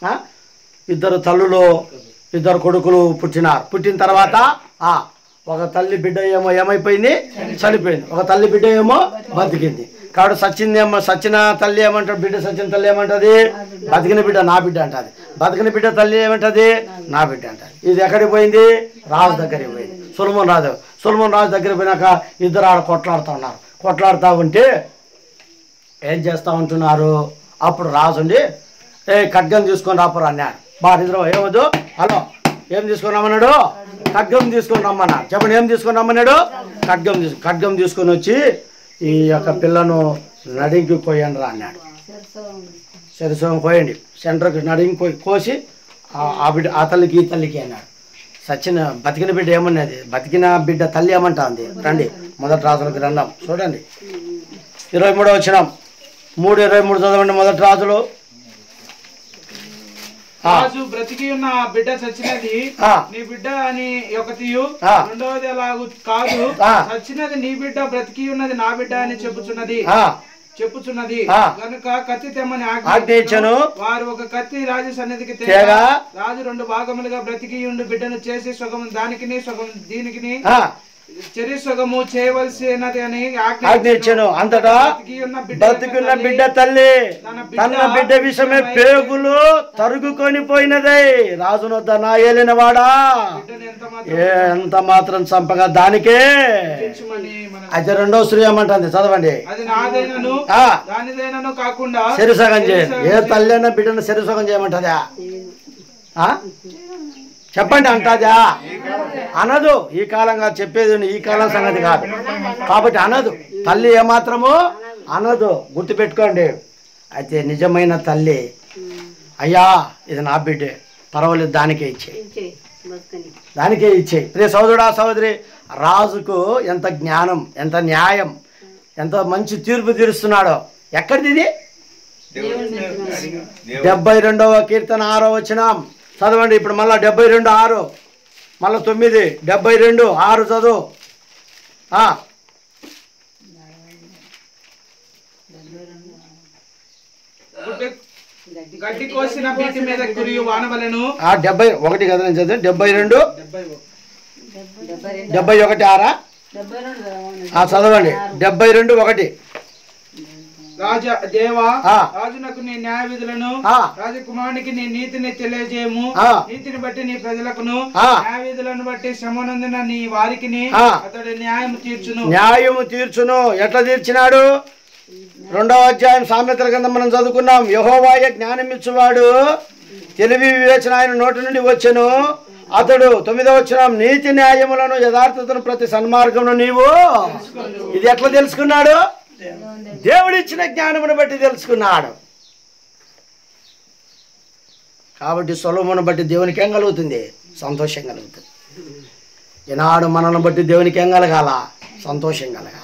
2 తల్లులు 2 కొడుకులు పుట్టినారు. పుట్టిన తర్వాత ఒక తల్లి బిడ్డ ఏమో ఏమైపోయింది? చనిపోయింది. ఒక తల్లి బిడ్డ ఏమో బతికింది. కాబట్టి సచిన తల్లి ఏమంటాడు, బిడ్డ సచిన తల్లి ఏమంటది, బతికిన బిడ్డ నా బిడ్డ అంటది. బతికిన బిడ్డ తల్లి ఏమంటది, నా బిడ్డ అంటది. ఇది ఎక్కడికి పోయింది, రాజు దగ్గరికి పోయింది, సొలొమోను రాజు దగ్గరికి పోయినాక ఇద్దరు ఆడ కొట్లాడుతూ ఉంటే ఏం చేస్తూ ఉంటున్నారు. అప్పుడు రాజుండి ఖడ్గం తీసుకొని రాపురు అన్నాడు. నిద్ర ఏమొద్దు, హలో ఏం తీసుకొని రమ్మన్నాడు, ఖడ్గం తీసుకొని రమ్మన్నాడు. చెప్పండి ఏం తీసుకొని రమ్మన్నాడు, ఖడ్గం తీసుకొని వచ్చి ఈ యొక్క పిల్లను నడింకి కోయండి రా అన్నాడు. శరసవం కోయండి, సెంటర్కి నడింకి కోసి ఆ తల్లికి ఈ తల్లికి అన్నాడు. బతికిన బిడ్డ ఏమన్నది, బతికిన బిడ్డ తల్లి ఏమంటుంది. రండి మొదటి రాజుల గ్రంథం చూడండి 23వ వచనం 3:23 చదవండి. మొదటి రాజులు. రాజు బ్రతికి ఉన్న బిడ్డ చచ్చినది నీ బిడ్డ అని ఒకటియు, రెండవది అలాగూ కాదు, చచ్చినది నీ బిడ్డ, బ్రతికి ఉన్నది నా బిడ్డ అని చెప్పుచున్నది కనుక కత్తి తెమ్మని ఆజ్ఞాపించెను. వారు ఒక కత్తి రాజు సన్నిధికి తేగా రాజు 2 భాగములుగా బ్రతికి ఉండి బిడ్డను చేసి సగం దానికి సగం దీనికి చెరిసగము చేయవలసినది అని ఆజ్ఞాపించెను. అంతటా బ్రతికున్న బిడ్డ తల్లి తన బిడ్డ విషయమే పేగులు తరుగుకొని పోయినదే. రాజునొద్ద నా ఏలిన వాడా ఎంత మాత్రం చంపగా దానికే. అయితే రెండవ స్త్రీ ఏమంటుంది చదవండి. శరీసగం చేయండి. ఏ తల్లి అయినా బిడ్డను శరీసగం చేయమంటదా, చెప్పండి అంటదా, అనదు. ఈ కాలంగా చెప్పేది ఈ కాలం సంగతి కాదు కాబట్టి అనదు. తల్లి ఏమాత్రము అనదు, గుర్తుపెట్టుకోండి. అయితే నిజమైన తల్లి అయ్యా ఇది నా బిడ్డే, పర్వాలేదు దానికే ఇచ్చేయి. ప్రియ సోదరుడా సోదరి, రాజుకు ఎంత జ్ఞానం, ఎంత న్యాయం, ఎంత మంచి తీర్పు తీరుస్తున్నాడో. ఎక్కడిది ఇది, 72వ కీర్తన 6వ వచనం చదవండి. ఇప్పుడు మళ్ళా 72:6 మళ్ళా 9 72:6 చదువు. గడ్డి కోసిన బీటి మీద కురియు వానవలెను. 71 కదా నేను చదివాను. 71:6 చదవండి. 72:1 రాజునకు నీ న్యాయ విధులను, రాజకుమారునికి నీ నీతిని తెలియజేయము. నీతిని బట్టి నీ ప్రజలకును, న్యాయ విధులను బట్టి శ్రమనందున నీ వారికి అతడు న్యాయము తీర్చును. ఎట్లా తీర్చినాడు? 2వ అధ్యాయం సామెతల కింద మనం చదువుకున్నాం. యెహోవాయే జ్ఞానం ఇచ్చువాడు, తెలివి వివేచన ఆయన నోటి నుండి వచ్చెను. అతడు 9వ వచనం నీతి న్యాయములను యథార్థతను ప్రతి సన్మార్గమును నీవు. ఇది ఎట్లా తెలుసుకున్నాడు? దేవుడిచ్చిన జ్ఞానమును బట్టి తెలుసుకున్నాడు. కాబట్టి సొలొమోను బట్టి దేవునికి ఏం కలుగుతుంది? సంతోషం కలుగుతుంది. ఈనాడు మనల్ని బట్టి దేవునికి ఏం కలగాల? సంతోషం కలగాలి.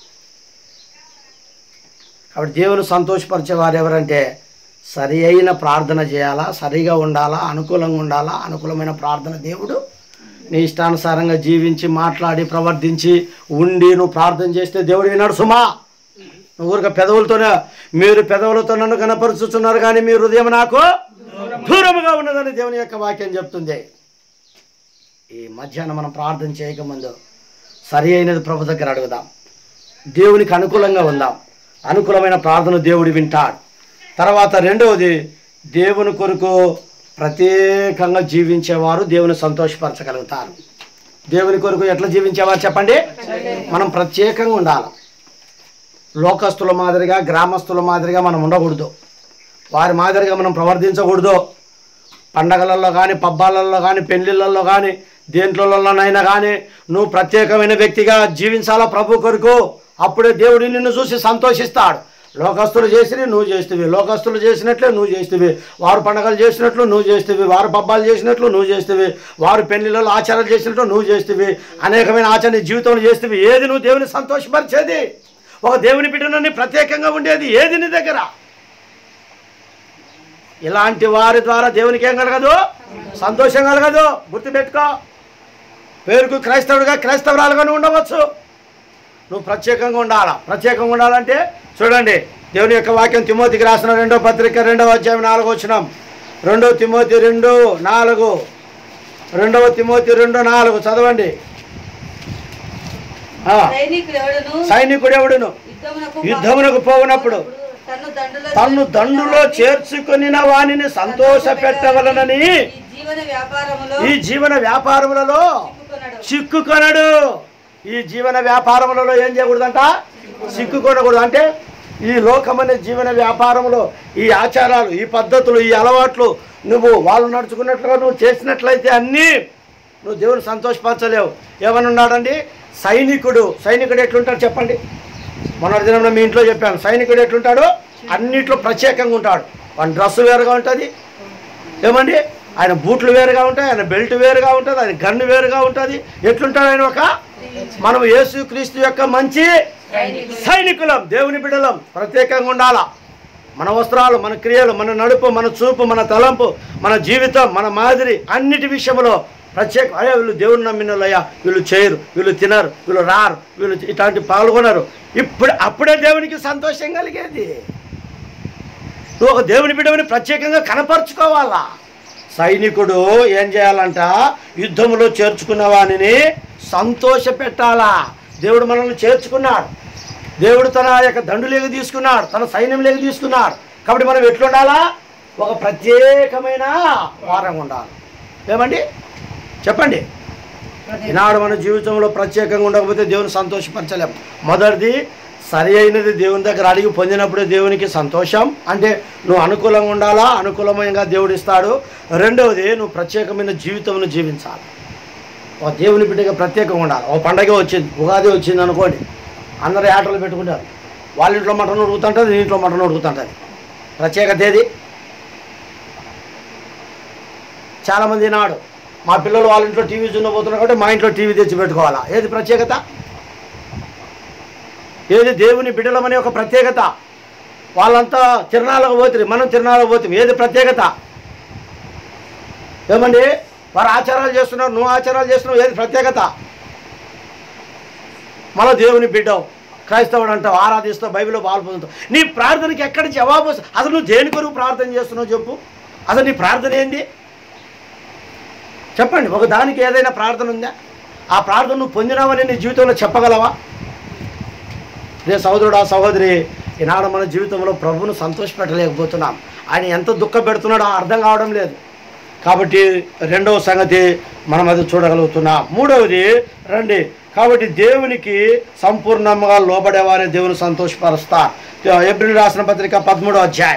కాబట్టి దేవుని సంతోషపరిచేవారు ఎవరంటే సరి అయిన ప్రార్థన చేయాలా, సరిగా ఉండాలా, అనుకూలంగా ఉండాలా. అనుకూలమైన ప్రార్థన దేవుడు నీ ఇష్టానుసారంగా జీవించి మాట్లాడి ప్రవర్తించి ఉండి నువ్వు ప్రార్థన చేస్తే దేవుడు విన్నాడు సుమా. నువ్వు ఊరిక మీరు పెదవులతో నన్ను కనపరుచుతున్నారు కానీ మీ హృదయం నాకు దూరముగా ఉన్నదని దేవుని యొక్క వాక్యం చెప్తుంది. ఈ మధ్యాహ్నం మనం ప్రార్థన చేయకముందు సరి అయినది ప్రభు దగ్గర అడుగుదాం. దేవునికి అనుకూలంగా ఉందాం. అనుకూలమైన ప్రార్థన దేవుడు వింటాడు. తర్వాత రెండవది, దేవుని కొరకు ప్రత్యేకంగా జీవించేవారు దేవుని సంతోషపరచగలుగుతారు. దేవుని కొరకు ఎట్లా జీవించేవారు చెప్పండి? మనం ప్రత్యేకంగా ఉండాలి. లోకస్తుల మాదిరిగా, గ్రామస్తుల మాదిరిగా మనం ఉండకూడదు. వారి మాదిరిగా మనం ప్రవర్తించకూడదు. పండగలలో కానీ, పబ్బాలలో కానీ, పెళ్ళిళ్ళల్లో కానీ, దేంట్లలోనైనా కానీ నువ్వు ప్రత్యేకమైన వ్యక్తిగా జీవించాలా ప్రభు కొరకు. అప్పుడే దేవుడు నిన్ను చూసి సంతోషిస్తాడు. లోకస్తులు చేసి నువ్వు చేస్తేవి, లోకస్తులు చేసినట్లే నువ్వు చేస్తేవి, వారు పండగలు చేసినట్లు నువ్వు చేస్తేవి, వారు పబ్బాలు చేసినట్లు నువ్వు చేస్తేవి, వారు పెళ్లిళ్ళలో ఆచారాలు చేసినట్లు నువ్వు చేస్తేవి, అనేకమైన ఆచారాన్ని జీవితంలో చేస్తేవి. ఏది నువ్వు దేవుని సంతోషపరిచేది? ఒక దేవుని బిడ్డనని ప్రత్యేకంగా ఉండేది ఏది నీ దగ్గర? ఇలాంటి వారి ద్వారా దేవునికి ఏం కలగదు? సంతోషం కలగదు. గుర్తుపెట్టుకో. పేరుకు క్రైస్తవుడిగా, క్రైస్తవురాలుగానే ఉండవచ్చు. నువ్వు ప్రత్యేకంగా ఉండాలా. ప్రత్యేకంగా ఉండాలంటే చూడండి, దేవుని యొక్క వాక్యం తిమోతికి రాసిన 2వ పత్రిక 2వ అధ్యాయం 4వ వచనం. 2 తిమోతి 2:4 2 తిమోతి 2:4 చదవండి. సైనికుడెవడును యుద్ధమునకు పోవునప్పుడు తన్ను దండులో చేర్చుకుని వానిని సంతోష పెట్టవలనని ఈ జీవన వ్యాపారములలో చిక్కుకొనడు. ఈ జీవన వ్యాపారములలో ఏం చేయకూడదంట? చిక్కుకొనకూడదు. అంటే ఈ లోకమనే జీవన వ్యాపారంలో ఈ ఆచారాలు, ఈ పద్ధతులు, ఈ అలవాట్లు నువ్వు వాళ్ళు నడుచుకున్నట్లుగా నువ్వు చేసినట్లయితే అన్నీ నువ్వు దేవుని సంతోషపరచలేవు. ఏమని ఉన్నాడండి? సైనికుడు ఎట్లుంటాడు చెప్పండి? మొన్నటి దినంలో మీ ఇంట్లో చెప్పాను. సైనికుడు ఎట్లుంటాడు? అన్నిట్లో ప్రత్యేకంగా ఉంటాడు. వాడి డ్రెస్సు వేరుగా ఉంటుంది, ఏమండి, ఆయన బూట్లు వేరుగా ఉంటాయి, ఆయన బెల్ట్ వేరుగా ఉంటుంది, ఆయన గన్ను వేరుగా ఉంటుంది. ఎట్లుంటాడు ఆయన? మనం యేసుక్రీస్తు యొక్క మంచి సైనికులం, దేవుని బిడ్డలం. ప్రత్యేకంగా ఉండాలా. మన వస్త్రాలు, మన క్రియలు, మన నడుపు, మన చూపు, మన తలంపు, మన జీవితం, మన మాదిరి అన్నిటి విషయంలో ప్రత్యేక. అయ్యా వీళ్ళు దేవుని నమ్మినోళ్ళయ్యా, వీళ్ళు చేయరు, వీళ్ళు తినరు, వీళ్ళు రారు, వీళ్ళు ఇట్లాంటి పాల్గొనరు. అప్పుడే దేవునికి సంతోషం కలిగేది. నువ్వు ఒక దేవుని బిడ్డని ప్రత్యేకంగా కనపరుచుకోవాలా. సైనికుడు ఏం చేయాలంట? యుద్ధములో చేర్చుకున్న వానిని సంతోష పెట్టాలా. దేవుడు మనల్ని చేర్చుకున్నాడు, దేవుడు తన యొక్క దండులేక తీసుకున్నాడు, తన సైన్యంలేక తీసుకున్నాడు. కాబట్టి మనం ఎట్లుండాలా? ఒక ప్రత్యేకమైన వారంగా ఉండాలి. ఏమండి చెప్పండి? ఈనాడు మన జీవితంలో ప్రత్యేకంగా ఉండకపోతే దేవుని సంతోషపరచలేము. మొదటిది సరి అయినది దేవుని దగ్గర అడిగి పొందినప్పుడే దేవునికి సంతోషం. అంటే నువ్వు అనుకూలంగా ఉండాలా, అనుకూలమైనగా దేవుడు ఇస్తాడు. రెండవది నువ్వు ప్రత్యేకమైన జీవితంను జీవించాలి. ఒక దేవుని బిడ్డగా ప్రత్యేకంగా ఉండాలి. ఒక పండగ వచ్చింది, ఉగాది వచ్చింది అనుకోండి, అందరూ ఆటలు పెట్టుకుంటారు. వాళ్ళ ఇంట్లో మటన్ ఉడుకుతుంటుంది, నీ ఇంట్లో మటన్ ఉడుకుతుంటుంది. ప్రత్యేకత ఏది? చాలామంది నాడు మా పిల్లలు వాళ్ళ ఇంట్లో టీవీ చూడబోతున్నారు కాబట్టి మా ఇంట్లో టీవీ తెచ్చి పెట్టుకోవాలా. ఏది ప్రత్యేకత? ఏది దేవుని బిడ్డలమనే ఒక ప్రత్యేకత? వాళ్ళంతా తిరణాలకు పోతుంది, మనం తిరణాలకు పోతాం. ఏది ప్రత్యేకత? ఏమండి వారు ఆచారాలు చేస్తున్నారు, నువ్వు ఆచారాలు చేస్తున్నావు. ఏది ప్రత్యేకత? మన దేవుని బిడ్డవు, క్రైస్తవుడు అంటావు, ఆరాధిస్తావు, బైబిల్లో పాల్పొందుతావు. నీ ప్రార్థనకి ఎక్కడ జవాబు? అసలు నువ్వు దేని కొరకు ప్రార్థన చేస్తున్నావు చెప్పు? అసలు నీ ప్రార్థన ఏంది చెప్పండి? ఒక దానికి ఏదైనా ప్రార్థన ఉందా? ఆ ప్రార్థన నువ్వు పొందినావని నీ జీవితంలో చెప్పగలవా? రే సహోదరుడా, సహోదరి, ఈనాడు మన జీవితంలో ప్రభువును సంతోషపెట్టలేకపోతున్నాం. ఆయన ఎంత దుఃఖ పెడుతున్నాడో అర్థం కావడం లేదు. కాబట్టి రెండవ సంగతి మనం అది చూడగలుగుతున్నాం. మూడవది రండి, కాబట్టి దేవునికి సంపూర్ణంగా లోబడేవారే దేవుని సంతోషపరుస్తారు. ఎబ్రిల్ రాసిన పత్రిక 13వ అధ్యాయం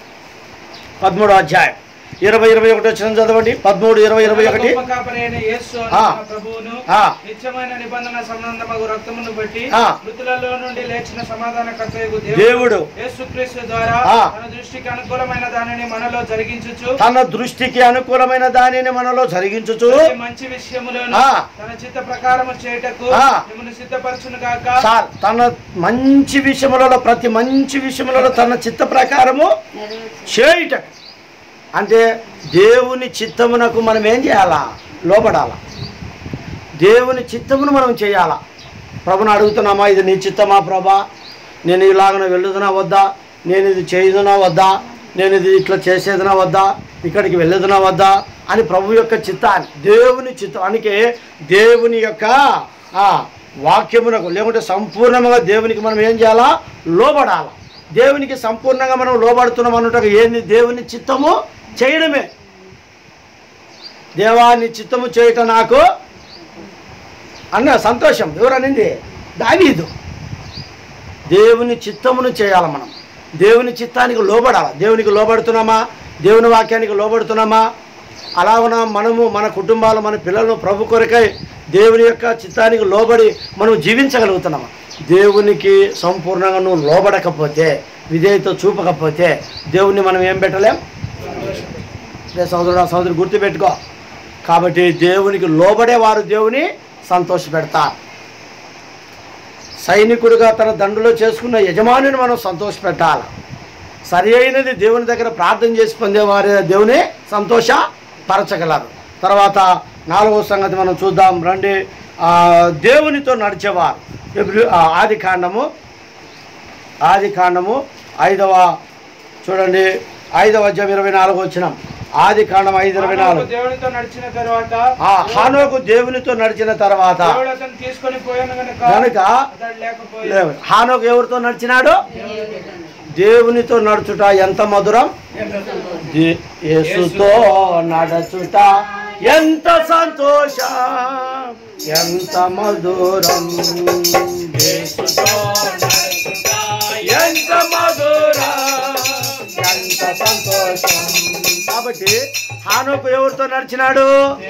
20-21 వచ్చిన చదవండి. 13-20-21. దేవుడు తన దృష్టికి అనుకూలమైన దానిని మనలో జరిగించుచు మంచి విషయములను తన చిత్త ప్రకారము చేయుటకు మిమ్మును సిద్ధపరచును గాక. తన మంచి విషయములలో, ప్రతి మంచి విషయములలో తన చిత్త ప్రకారము చేయుటకు. అంటే దేవుని చిత్తమునకు మనం ఏం చేయాలా? లోబడాలా. దేవుని చిత్తమును మనం చేయాలా. ప్రభుని అడుగుతున్నామా, ఇది నీ చిత్తమా ప్రభా? నేను ఇలాగన వెళ్ళుదునా వద్దా? నేను ఇది చేయుదునా వద్దా? నేను ఇది ఇట్లా చేసేదినా వద్దా? ఇక్కడికి వెళ్ళదునా వద్దా అని ప్రభు యొక్క చిత్తాన్ని, దేవుని చిత్తానికి, దేవుని యొక్క వాక్యమునకు, లేకుంటే సంపూర్ణంగా దేవునికి మనం ఏం చేయాలా? లోబడాలా. దేవునికి సంపూర్ణంగా మనం లోబడుతున్నాం అన్నట్టు ఏంది? దేవుని చిత్తము చేయడమే. దేవాన్ని చిత్తము చేయటం నాకు అన్న సంతోషం. ఎవరనింది? దావీదు. దేవుని చిత్తమును చేయాలి. మనం దేవుని చిత్తానికి లోబడాలి. దేవునికి లోబడుతున్నామా? దేవుని వాక్యానికి లోబడుతున్నామా? అలాగన మనము, మన కుటుంబాలు, మన పిల్లలను ప్రభు కొరకై దేవుని యొక్క చిత్తానికి లోబడి మనం జీవించగలుగుతున్నామా? దేవునికి సంపూర్ణంగా నువ్వు లోబడకపోతే, విధేయత చూపకపోతే దేవుణ్ణి మనం ఏం పెట్టలేం. సోదరుడు, సోదరు గుర్తుపెట్టుకో. కాబట్టి దేవునికి లోబడే వారు దేవుని సంతోషపెడతారు. సైనికుడిగా తన దండులో చేసుకున్న యజమానిని మనం సంతోషపెట్టాలి. సరి అయినది దేవుని దగ్గర ప్రార్థన చేసి పొందేవారే దేవుని సంతోషపరచగలరు. తర్వాత 4వ సంగతి మనం చూద్దాం రండి. దేవునితో నడిచేవారు. ఆది కాండము 5వ చూడండి, 5వ అధ్యాయం 24వ వచనం. ఆది కాండం 5:24. దేవునితో నడిచిన తర్వాత హానోకు దేవునితో నడిచిన తర్వాత తీసుకొని పోయాను కనుక హానోకు ఎవరితో నడిచినాడు? దేవునితో నడుచుట ఎంత మధురం, యేసుతో నడుచుట ఎంత సంతోషం, ఎంత మధురం, యేసుతో నడుచుట ఎంత మధురం, ఎంత సంతోషం. కాబట్టి హానోకు ఎవరితో నడిచినాడు?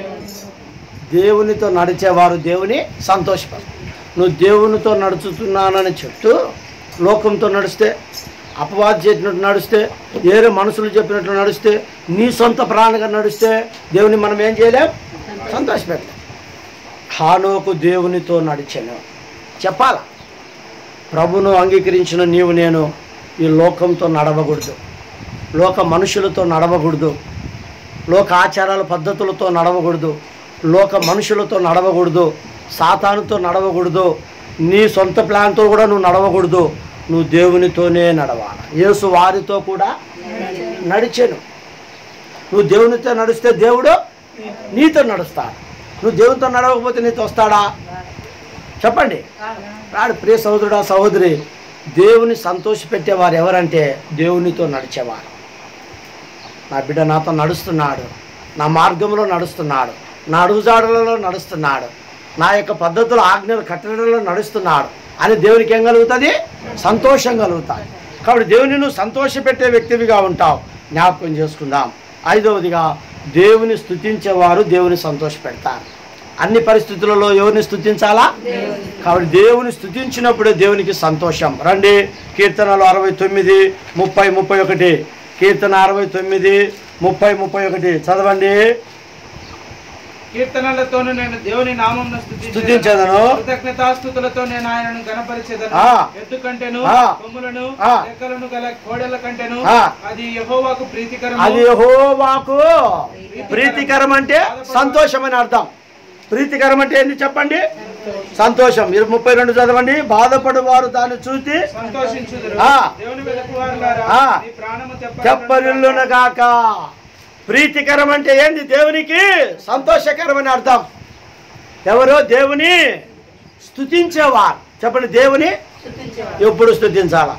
దేవునితో నడిచేవారు దేవుని సంతోషపడతారు. నువ్వు దేవునితో నడుచుతున్నానని చెప్తూ లోకంతో నడిస్తే, అపవాది చేసినట్టు నడిస్తే, వేరే మనుషులు చెప్పినట్లు నడిస్తే, నీ సొంత ప్రాణంగా నడిస్తే దేవుని మనం ఏం చేయలేం, సంతోషపెట్టలేం. హానోకు దేవునితో నడిచాను చెప్పాల. ప్రభును అంగీకరించిన నీవు నేను ఈ లోకంతో నడవకూడదు, లోక మనుషులతో నడవకూడదు, లోక ఆచారాల పద్ధతులతో నడవకూడదు, లోక మనుషులతో నడవకూడదు, సాతానుతో నడవకూడదు, నీ సొంత ప్లాన్తో కూడా నువ్వు నడవకూడదు. నువ్వు దేవునితోనే నడవాలి. యేసు వారితో కూడా నడిచాను. నువ్వు దేవునితో నడిస్తే దేవుడు నీతో నడుస్తాడు. నువ్వు దేవునితో నడవకపోతే నీతో వస్తాడా? చెప్పండి. రాడు. ప్రియ సహోదరుడా సహోదరి, దేవుని సంతోషపెట్టేవారు ఎవరంటే దేవునితో నడిచేవారు. నా బిడ్డ నాతో నడుస్తున్నాడు, నా మార్గంలో నడుస్తున్నాడు, నా అడుగుజాడలలో నడుస్తున్నాడు, నా యొక్క పద్ధతుల ఆజ్ఞల కట్టడలలో నడుస్తున్నాడు అని దేవునికి ఏం కలుగుతుంది? సంతోషం కలుగుతుంది. కాబట్టి దేవుని నువ్వు సంతోషపెట్టే వ్యక్తివిగా ఉంటావు. జ్ఞాపకం చేసుకుందాం. 5వదిగా దేవుని స్తుతించేవారు దేవుని సంతోషపెడతారు. అన్ని పరిస్థితులలో ఎవరిని స్తుతించాలా? కాబట్టి దేవుని స్తుతించినప్పుడే దేవునికి సంతోషం. రండి, కీర్తనలు 69, 30, 31. కీర్తన 69, 30, 31 చదవండి. కీర్తనలతోను నేను దేవుని నామమును స్తుతించెదను, కృతజ్ఞతాస్తుతులతో నేను ఆయనను గణపరిచెదను. ఎద్దు కంటెను కొమ్ములను రెక్కలను గల కోడెల కంటెను అది యెహోవాకు ప్రీతికరం. అది యెహోవాకు ప్రీతికరం అంటే సంతోషం అని అర్థం. ప్రీతికరం అంటే ఏంటి చెప్పండి? సంతోషం. 32 చదవండి. బాధపడు వారు దాన్ని చూసి సంతోషించుదురు, దేవుని వెలుగువారులారా నీ ప్రాణము తెప్పరిల్లునగాక. ప్రీతికరం అంటే ఏంటి? దేవునికి సంతోషకరం అని అర్థం. ఎవరు? దేవుని స్తుతించేవారు. చెప్పండి, దేవుని ఎప్పుడు స్తుతించాలా?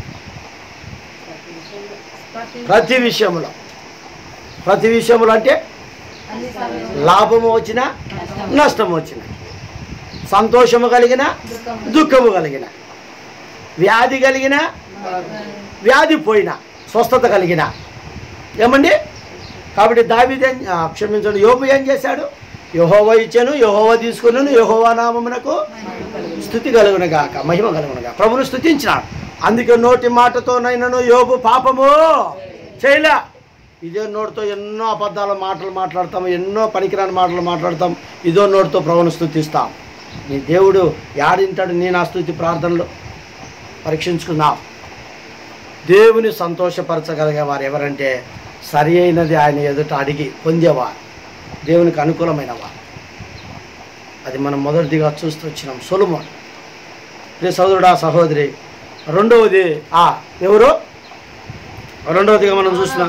ప్రతి విషయంలో. ప్రతి విషయంలో అంటే లాభము వచ్చినా నష్టము వచ్చినా, సంతోషము కలిగిన దుఃఖము కలిగిన, వ్యాధి కలిగిన వ్యాధి పోయినా, స్వస్థత కలిగిన, ఏమండి? కాబట్టి దావీదు క్షమించండి, యోబు ఏం చేశాడు? యెహోవా ఇచ్చాను, యెహోవా తీసుకున్నాను, యెహోవా నామమునకు స్తుతి కలుగునుగాక, మహిమ కలుగునుగాక. ప్రభును స్తుతించినాడు. అందుకే నోటి మాటతోనైనను యోబు పాపము చేయలే. ఇదే నోటితో ఎన్నో అబద్ధాల మాటలు మాట్లాడతాం, ఎన్నో పనికిరాని మాటలు మాట్లాడతాం. ఇదో నోటితో ప్రభును స్తుతిస్తాం. నీ దేవుడు యాడింటాడు నీ నా స్తుతి ప్రార్థనలో? పరీక్షించుకుందాం. దేవుని సంతోషపరచగలిగేవారు ఎవరంటే సరి అయినది ఆయన ఎదుట అడిగి పొందేవారు, దేవునికి అనుకూలమైన వారు. అది మనం మొదటిదిగా చూస్తూ వచ్చినాం. సొలొమోను. ప్రియ సోదరుడా సహోదరి, రెండవది ఎవరు? రెండవదిగా మనం చూసిన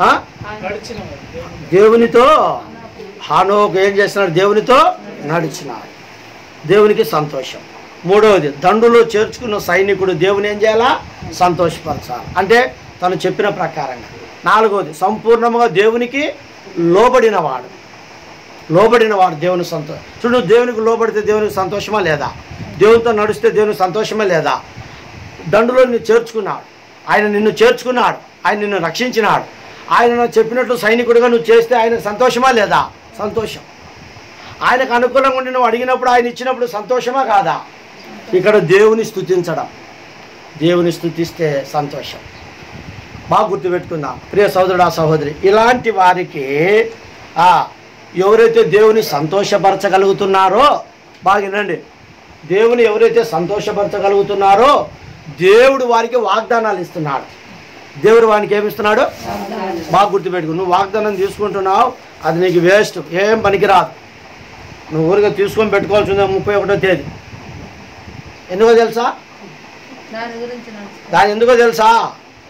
దేవునితో హానోకు ఏం చేస్తున్నాడు? దేవునితో నడిచినాడు. దేవునికి సంతోషం. మూడవది, దండులో చేర్చుకున్న సైనికుడు దేవుని ఏం చేయాలా? సంతోషపరచాలి, అంటే తను చెప్పిన ప్రకారంగా. నాలుగవది, సంపూర్ణంగా దేవునికి లోబడినవాడు. దేవుని సంతోషం. చూడు, దేవునికి లోబడితే దేవునికి సంతోషమా లేదా? దేవునితో నడిస్తే దేవునికి సంతోషమా లేదా? దండులో నిన్ను చేర్చుకున్నాడు, ఆయన నిన్ను చేర్చుకున్నాడు, ఆయన నిన్ను రక్షించినాడు. ఆయన చెప్పినట్లు సైనికుడిగా నువ్వు చేస్తే ఆయనకు సంతోషమా లేదా? సంతోషం. ఆయనకు అనుకూలంగా ఉండి నువ్వు అడిగినప్పుడు ఆయన ఇచ్చినప్పుడు సంతోషమా కాదా? ఇక్కడ దేవుని స్తుతించడం, దేవుని స్తుతిస్తే సంతోషం. బాగా గుర్తుపెట్టుకుందాం ప్రియ సోదరుడా సహోదరి. ఇలాంటి వారికి ఎవరైతే దేవుని సంతోషపరచగలుగుతున్నారో, బాగా వినండి, దేవుని ఎవరైతే సంతోషపరచగలుగుతున్నారో దేవుడు వారికి వాగ్దానాలు ఇస్తున్నాడు. దేవుడు వానికి ఏమిస్తున్నాడు? బాగా గుర్తుపెట్టుకు. నువ్వు వాగ్దానం తీసుకుంటున్నావు, అది నీకు వేస్ట్, ఏం పనికిరాదు. నువ్వు ఊరిగా తీసుకొని పెట్టుకోవాల్సిందే 31వ తేదీ. ఎందుకో తెలుసా? దాని ఎందుకో తెలుసా?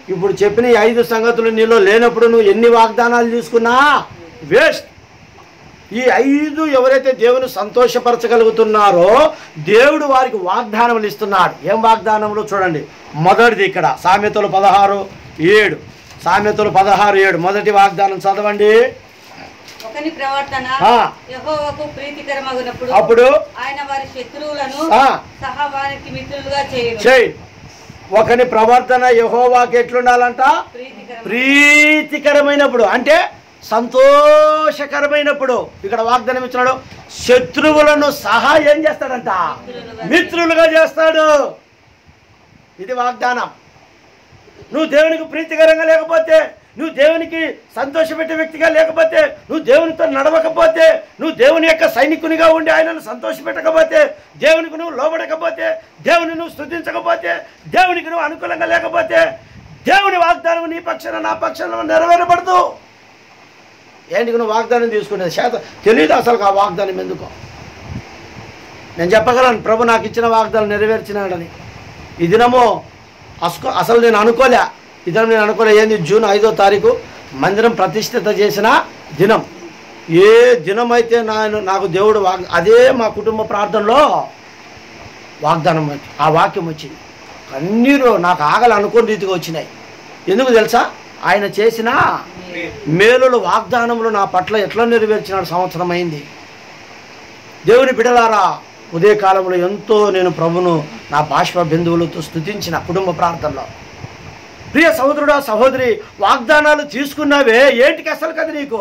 ఇప్పుడు చెప్పిన ఈ 5 సంగతులు నీలో లేనప్పుడు నువ్వు ఎన్ని వాగ్దానాలు తీసుకున్నా వేస్ట్. ఈ 5 ఎవరైతే దేవుని సంతోషపరచగలుగుతున్నారో దేవుడు వారికి వాగ్దానములు ఇస్తున్నాడు. ఏం వాగ్దానములు చూడండి. మొదటిది ఇక్కడ సామెతలు 16:7. సామెతలు 16:7 మొదటి వాగ్దానం చదవండి. ఒకని ప్రవర్తన యెహోవాకు ప్రీతికరమగునప్పుడు అప్పుడు ఆయన వారి శత్రువులను సహా వారికి మిత్రులుగా చేయును. ఒకని ప్రవర్తన యెహోవాకి ఎట్లుండాలంట? ప్రీతికరమైనప్పుడు, అంటే సంతోషకరమైనప్పుడు. ఇక్కడ వాగ్దానం ఇచ్చినాడు, శత్రువులను సహా ఏం చేస్తాడంట? మిత్రులుగా చేస్తాడు. ఇది వాగ్దానం. నువ్వు దేవునికి ప్రీతికరంగా లేకపోతే, నువ్వు దేవునికి సంతోషపెట్టే వ్యక్తిగా లేకపోతే, నువ్వు దేవునితో నడవకపోతే, నువ్వు దేవుని యొక్క సైనికునిగా ఉండి ఆయనను సంతోషపెట్టకపోతే, దేవునికి నువ్వు లోబడకపోతే, దేవుని నువ్వు స్తుతించకపోతే, దేవునికి నువ్వు అనుకూలంగా లేకపోతే, దేవుని వాగ్దానం నీ పక్షాన నా పక్షాన నెరవేరబడదు. ఏంటికి నువ్వు వాగ్దానం తీసుకునేది తెలియదు అసలు. ఆ వాగ్దానం ఎందుకో నేను చెప్పగలను. ప్రభు నాకు ఇచ్చిన వాగ్దానం నెరవేర్చినాడని. ఈ దినము అసలు నేను అనుకోలే. ఈ దినం నేను అనుకోలే. ఏంది? జూన్ 5వ తారీఖు మందిరం ప్రతిష్ఠిత చేసిన దినం. ఏ దినం అయితే నాకు దేవుడు అదే మా కుటుంబ ప్రార్థనలో వాగ్దానం ఆ వాక్యం వచ్చింది. కన్నీరు నాకు ఆగలి అనుకోని రీతిగా వచ్చినాయి. ఎందుకు తెలుసా? ఆయన చేసిన మేలులు వాగ్దానములు నా పట్ల ఎట్లా నెరవేర్చినాడు. సంవత్సరం అయింది. దేవుని బిడ్డలారా, ఉదయకాలంలో ఎంతో నేను ప్రభును నా బాష్ప బిందువులతో స్తుతించిన కుటుంబ ప్రార్థనలో. ప్రియ సహోదరుడా సహోదరి, వాగ్దానాలు తీసుకున్నావే, ఏంటికి అసలు కదా నీకు?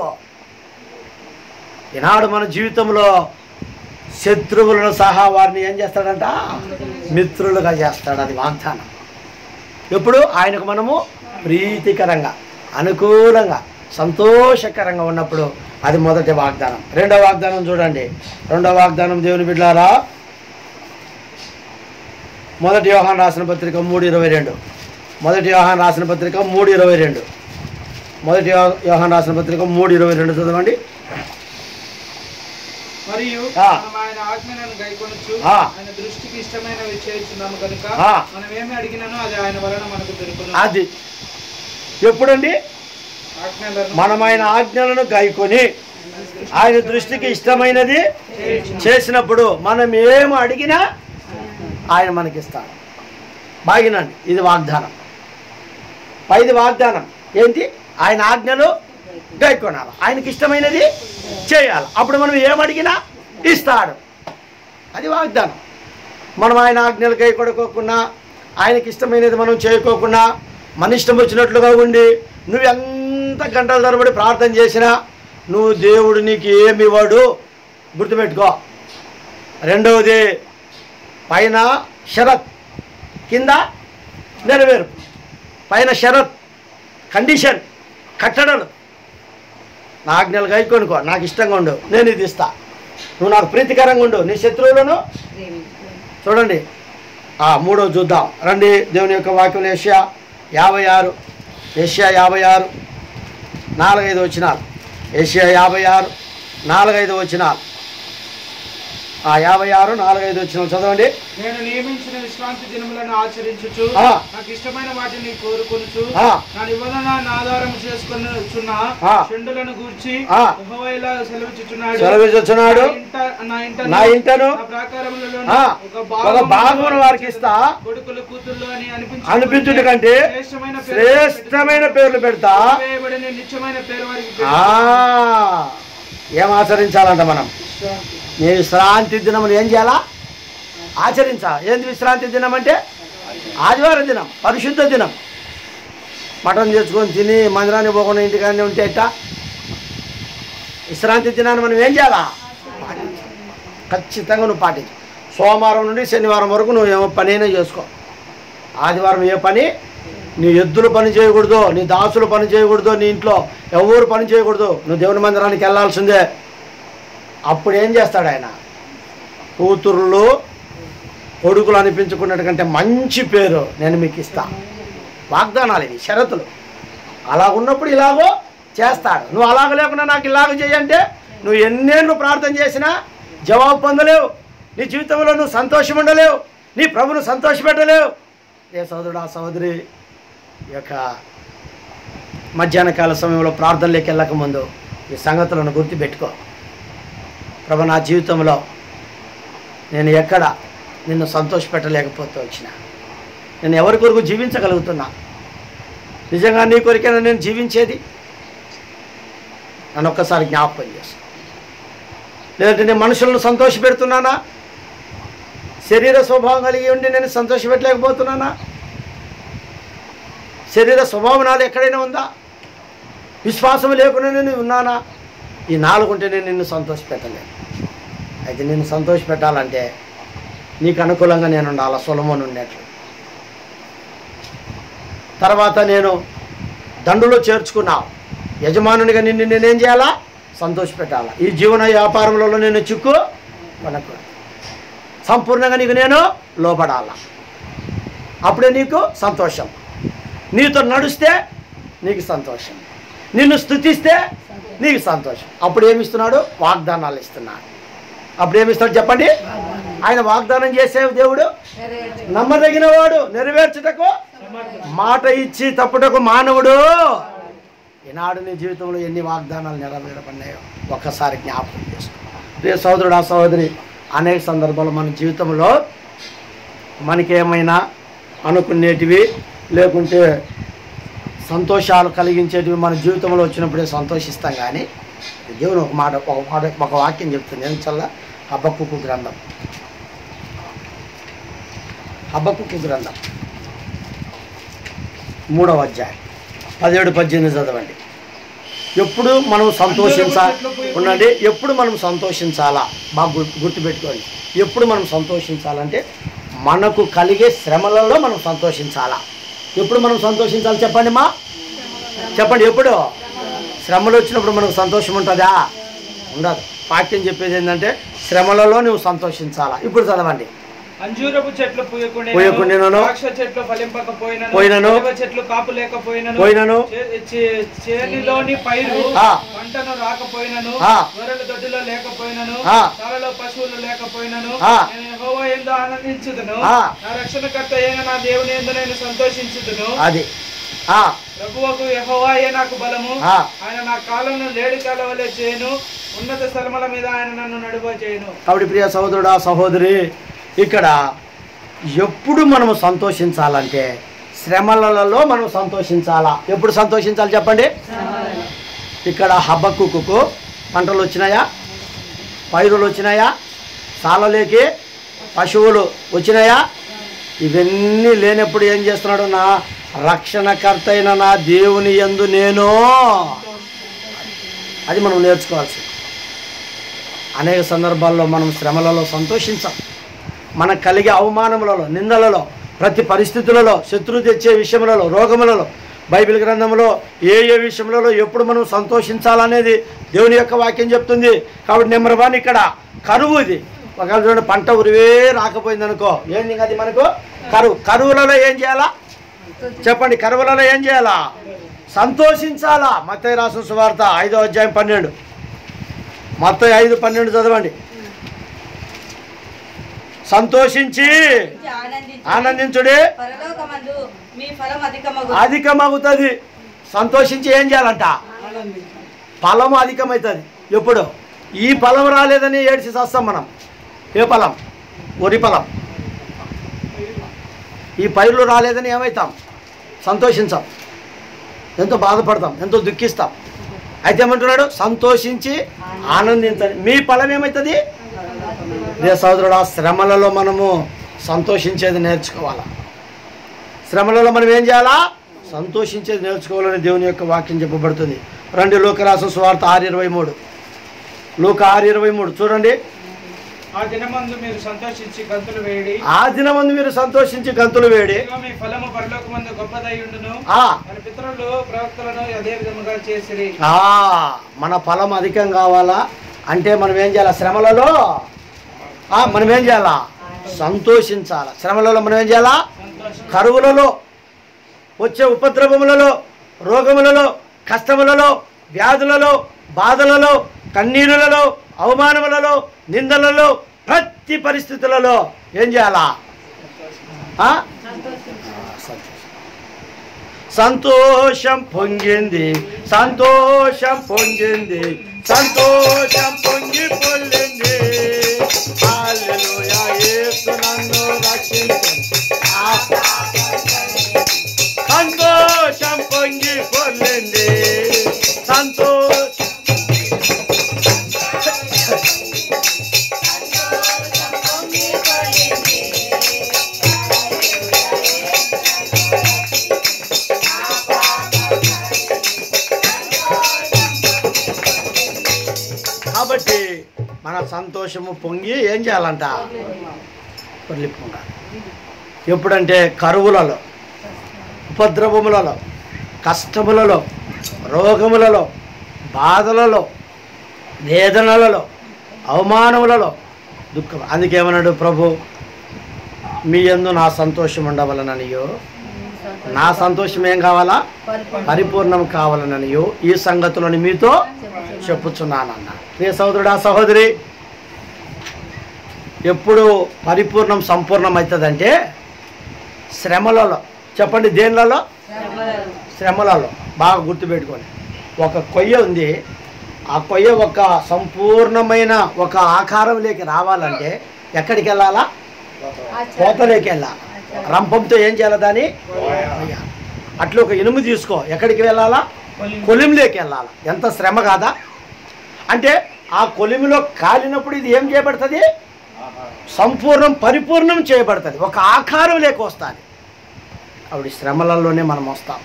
ఈనాడు మన జీవితంలో శత్రువులను సహా వారిని ఏం చేస్తాడంట? మిత్రులుగా చేస్తాడు. అది వాగ్దానం. ఎప్పుడు? ఆయనకు మనము ప్రీతికరంగా, అనుకూలంగా, సంతోషకరంగా ఉన్నప్పుడు. అది మొదటి వాగ్దానం. రెండవ వాగ్దానం చూడండి. రెండవ వాగ్దానం దేవుని బిడ్డలారా, మొదటి యోహాను రాసిన పత్రిక 3:22. మొదటి యోహాను రాసిన పత్రిక 3:22. మొదటి యోహాను రాసిన పత్రిక 3:22 చదవండి. మరియు ఆయన ఆజ్ఞలను గైకొనుచు ఆయన దృష్టికి ఇష్టమైనవి చేయుచున్నాము కనుక మనం ఏమి అడిగినానో అది ఆయన వలన మనకు దొరుకును. అది ఎప్పుడండి? మనం ఆయన ఆజ్ఞలను గైకొని ఆయన దృష్టికి ఇష్టమైనది చేసినప్పుడు మనం ఏమి అడిగినా ఆయన మనకిస్తాడు. బాగినండి. ఇది వాగ్దానం. పైది వాగ్దానం ఏంటి? ఆయన ఆజ్ఞలు గైకొనాలి, ఆయనకి ఇష్టమైనది చేయాలి. అప్పుడు మనం ఏమడిగినా ఇస్తాడు. అది వాగ్దానం. మనం ఆయన ఆజ్ఞలు గైకొడుకోకుండా, ఆయనకి ఇష్టమైనది మనం చేయకోకుండా, మన ఇష్టం వచ్చినట్లుగా ఉండి నువ్వు ఎంత గంటల తరబడి ప్రార్థన చేసినా నువ్వు దేవుడు నీకు ఏమి ఇవ్వడు. గుర్తుపెట్టుకో. రెండవది, పైన షరత్, కింద నెరవేర్పు. పైన షరత్, కండిషన్, కట్టడలు. నా ఆజ్ఞలు గైకొనుకో, నాకు ఇష్టంగా ఉండు, నేను ఇది ఇస్తా. నువ్వు నాకు ప్రీతికరంగా ఉండు, నీ శత్రువులను చూడండి. మూడో చూద్దాం రండి. దేవుని యొక్క వాక్యం యెషయా 56, యెషయా 56 4-5 వచనాలు. యెషయా 56 4-5 వచనాలు. 56 4-5 వచనాలు చదవండి. నేను నియమించిన విశ్రాంతి దినములను ఆచరించుచు నాకు ఇష్టమైన వాటిని కోరుకొనుచు నా నిబంధన ఆధారం చేసుకొనుచున్న షండులను గూర్చి యెహోవా ఇలా సెలవిచ్చుచున్నాడు. నా ఇంటను ఒక భాగమును వారికి ఇస్తా, కొడుకులు కూతుళ్ళు అని అనిపించుట కంటే శ్రేష్టమైన పేర్లు పెడతా. నిత్యమైన పేరు వారికి. ఏం ఆచరించాలంట మనం? నీ విశ్రాంతి దినములు ఏం చేయాలా? ఆచరించాలి. ఏంది విశ్రాంతి దినం అంటే? ఆదివారం దినం, పరిశుద్ధ దినం. మటన్ తెచ్చుకొని తిని మందిరాన్ని పోకుండా ఇంటికానే ఉంటే ఎట్టా? విశ్రాంతి దినాన్ని మనం ఏం చేయాలా? ఖచ్చితంగా నువ్వు పాటించు. సోమవారం నుండి శనివారం వరకు నువ్వు ఏమో పనైనా చేసుకో. ఆదివారం ఏ పని? నీ ఎద్దులు పని చేయకూడదు, నీ దాసులు పని చేయకూడదు, నీ ఇంట్లో ఎవరు పని చేయకూడదు. నువ్వు దేవుని మందిరానికి వెళ్ళాల్సిందే. అప్పుడు ఏం చేస్తాడు ఆయన? కూతుర్లు కొడుకులు అనిపించుకున్నట్టుకంటే మంచి పేరు నేను మీకు ఇస్తా. వాగ్దానాలు ఇవి, షరతులు. అలా ఉన్నప్పుడు ఇలాగో చేస్తాడు. నువ్వు అలాగ లేకుండా నాకు ఇలాగ చేయంటే నువ్వు ఎన్నేళ్ళు ప్రార్థన చేసినా జవాబు పొందలేవు. నీ జీవితంలో నువ్వు సంతోషం ఉండలేవు, నీ ప్రభును సంతోషపెట్టలేవు. ఏ సోదరుడా సోదరి, ఈ యొక్క మధ్యాహ్న కాల సమయంలో ప్రార్థనలోకి వెళ్ళకముందు ఈ సంగతులను గుర్తుపెట్టుకో. ప్రభు, నా జీవితంలో నేను ఎక్కడ నిన్ను సంతోషపెట్టలేకపోతూ వచ్చిన, నేను ఎవరి కొరకు జీవించగలుగుతున్నా, నిజంగా నీ కొరికైనా నేను జీవించేది, నన్ను ఒక్కసారి జ్ఞాపకం చేస్తాను. లేదంటే నేను మనుషులను సంతోషపెడుతున్నానా, శరీర స్వభావం కలిగి ఉండి నేను సంతోషపెట్టలేకపోతున్నానా, శరీర స్వభావం నాలో ఎక్కడైనా ఉందా, విశ్వాసం లేకుండా నేను ఉన్నానా, ఈ 4 ఉంటే నేను నిన్ను సంతోషపెట్టలేను. అయితే నిన్ను సంతోషపెట్టాలంటే నీకు అనుకూలంగా నేను ఉండాలి, సొలొమోను ఉన్నట్లు. తర్వాత నేను దండులో చేర్చుకున్నావు, యజమానునిగా నిన్ను నేనేం చేయాలా, సంతోషపెట్టాలా. ఈ జీవన వ్యాపారంలో నేను చిక్కు మనకు సంపూర్ణంగా నీకు నేను లోపడాలా, అప్పుడే నీకు సంతోషం. నీతో నడుస్తే నీకు సంతోషం, నిన్ను స్తుతిస్తే నీకు సంతోషం. అప్పుడు ఏమిస్తున్నాడు, వాగ్దానాలు ఇస్తున్నాడు. అప్పుడు ఏమిస్తాడు చెప్పండి, ఆయన వాగ్దానం చేసే దేవుడు నమ్మదగిన వాడు, నెరవేర్చుటకు మాట ఇచ్చి తప్పుటకు మానవుడు. ఈనాడు నీ జీవితంలో ఎన్ని వాగ్దానాలు నెరవేరబడినాయో ఒక్కసారి జ్ఞాపకం చేసుకో. ప్రియ సోదరుడు, సహోదరి, అనేక సందర్భాలు మన జీవితంలో మనకేమైనా అనుకునేటివి లేకుంటే సంతోషాలు కలిగించేటివి మన జీవితంలో వచ్చినప్పుడే సంతోషిస్తాం. కానీ దేవుని ఒక వాక్యం చెప్తుంది. నేను చల్ల హబక్కుకు గ్రంథం 3వ అధ్యాయం 17-18 చదవండి. ఎప్పుడు మనం ఉండండి, ఎప్పుడు మనం సంతోషించాలా బాగా గుర్తుపెట్టుకోండి. ఎప్పుడు మనం సంతోషించాలంటే మనకు కలిగే శ్రమలలో మనం సంతోషించాలా. ఎప్పుడు మనం సంతోషించాలి చెప్పండి చెప్పండి. ఎప్పుడు శ్రమలు వచ్చినప్పుడు మనకు సంతోషం ఉంటుందా? ఉండదు. వాక్యం చెప్పేది ఏంటంటే శ్రమలలో నువ్వు సంతోషించాలా. ఇప్పుడు చదవండి. అంజూరపు చెట్లు పూయకుండెను, ద్రాక్ష చెట్లు ఫలింపకపోయినను, చెట్లు కాపు లేకపోయినను, చేనిలోని పైరు పంటను రాకపోయినను, గొర్రెల దొడ్డిలో లేకపోయినను, చాలలో పశువులు లేకపోయినను, నేను యెహోవా యందు ఆనందించుదును, నా రక్షణకర్త అయిన నా దేవుని యందు నేను సంతోషించుదును. అది ప్రభువుకు యెహోవాయే నాకు బలము, ఆయన నా కాళ్ళను లేడి కాళ్ళ వలె చేయను, ఉన్నత స్థలముల మీద ఆయన నన్ను నడువ చేయను. కాబట్టి ప్రియ సహోదరుడా, సహోదరి, ఇక్కడ ఎప్పుడు మనము సంతోషించాలంటే శ్రమలలో మనం సంతోషించాలా. ఎప్పుడు సంతోషించాలి చెప్పండి. ఇక్కడ హబక్కుకు పంటలు వచ్చినాయా, పైరులు వచ్చినాయా, సాలలేకి పశువులు వచ్చినాయా, ఇవన్నీ లేనప్పుడు ఏం చేస్తున్నాడు, నా రక్షణకర్త అయిన నా దేవుని యందు నేను. అది మనం నేర్చుకోవాల్సి. అనేక సందర్భాల్లో మనం శ్రమలలో సంతోషించాం. మనకు కలిగే అవమానములలో, నిందలలో, ప్రతి పరిస్థితులలో, శత్రువు తెచ్చే విషయములలో, రోగములలో, బైబిల్ గ్రంథంలో ఏ విషయంలో ఎప్పుడు మనం సంతోషించాలనేది దేవుని యొక్క వాక్యం చెప్తుంది. కాబట్టి నెంబర్ 1 ఇక్కడ కరువు. ఇది ఒకవేళ చూడండి, పంట ఉరివే రాకపోయింది అనుకో, ఏంది అది మనకు కరువు. కరువులలో ఏం చేయాలా చెప్పండి. కరువులలో ఏం చేయాలా? సంతోషించాలా. మత్తయి రాసిన సువార్త 5వ అధ్యాయం 12, మత్తయి 5:12 చదవండి. సంతోషించి ఆనందించుడి, అధికమవుతుంది. సంతోషించి ఏం చేయాలంట? ఫలము అధికమవుతుంది. ఎప్పుడు ఈ ఫలం రాలేదని ఏడ్చి చేస్తాం మనం. ఏ ఫలం? వరి ఫలం. ఈ పైర్లు రాలేదని ఏమవుతాం? సంతోషించాం, ఎంతో బాధపడతాం, ఎంతో దుఃఖిస్తాం. అయితే ఏమంటున్నాడు? సంతోషించి ఆనందించండి, మీ ఫలం ఏమవుతుంది? రే సోదరుడు, శ్రమలలో మనము సంతోషించేది నేర్చుకోవాలా. శ్రమలలో మనం ఏం చేయాలా? సంతోషించేది నేర్చుకోవాలని దేవుని యొక్క వాక్యం చెప్పబడుతుంది. రండి, లూకా రాసిన సువార్త 6:23. లూకా 6:23 చూడండి. ఆ దినమందు మీరు సంతోషించి గంతులు వేయడి, ఆ దినమందు మీరు సంతోషించి గంతులు వేయడి, మీ ఫలము పరలోకమందు గొప్పదై ఉండును, మన పితరులు ప్రవక్తలను అదే విధముగా చేసిరి. మన ఫలం అధికం కావాలా అంటే మనం ఏం చేయాలా? శ్రమలలో మనం ఏం చేయాలా? సంతోషించాలా. శ్రమలలో మనం ఏం చేయాలా? కరువులలో, వచ్చే ఉపద్రవములలో, రోగములలో, కష్టములలో, వ్యాధులలో, బాధలలో, కన్నీరులలో, అవమానములలో, నిందలలో, ప్రతి పరిస్థితులలో ఏం చేయాలా? సంతోషం పొంగింది, సంతోషం పొంగింది, సంతోషం పొంగి పొల్లింది. హల్లెలూయా, యేసు నన్ను రక్షించెను. సంతోషం పొంగి పొల్లింది, సంతోషం. కాబట్టి మన సంతోషము పొంగి ఏం చేయాలంట? పొర్లిప్పుకుంటారు. ఎప్పుడంటే కరువులలో, ఉపద్రవములలో, కష్టములలో, రోగములలో, బాధలలో, వేదనలలో, అవమానములలో, దుఃఖం. అందుకేమన్నాడు ప్రభు? మీ యందు నా సంతోషం ఉండవలననియో, నా సంతోషం ఏం కావాలా? పరిపూర్ణం కావాలననియో ఈ సంగతులను మీతో చెప్పుచున్నానన్న. ప్రియ సహోదరుడా, సహోదరి, ఎప్పుడు పరిపూర్ణం సంపూర్ణం అవుతుందంటే శ్రమలలో. చెప్పండి, దేనిలలో? శ్రమలలో. బాగా గుర్తుపెట్టుకోండి. ఒక కొయ్య ఉంది, ఆ కొయ్య ఒక సంపూర్ణమైన ఒక ఆకారంలోకి రావాలంటే ఎక్కడికి వెళ్ళాలా? కోతలోకి వెళ్ళాలి. రంపంతో ఏం చేయాలి? దాన్ని అట్లా ఒక ఇనుము తీసుకో, ఎక్కడికి వెళ్ళాలా? కొలిమిలోకి వెళ్ళాలి. ఎంత శ్రమ కాదా? అంటే ఆ కొలిమిలో కాలినప్పుడు ఇది ఏం చేయబడుతుంది? సంపూర్ణం, పరిపూర్ణం చేయబడుతుంది, ఒక ఆకారం లేక వస్తుంది. అప్పుడు శ్రమలలోనే మనం వస్తాం.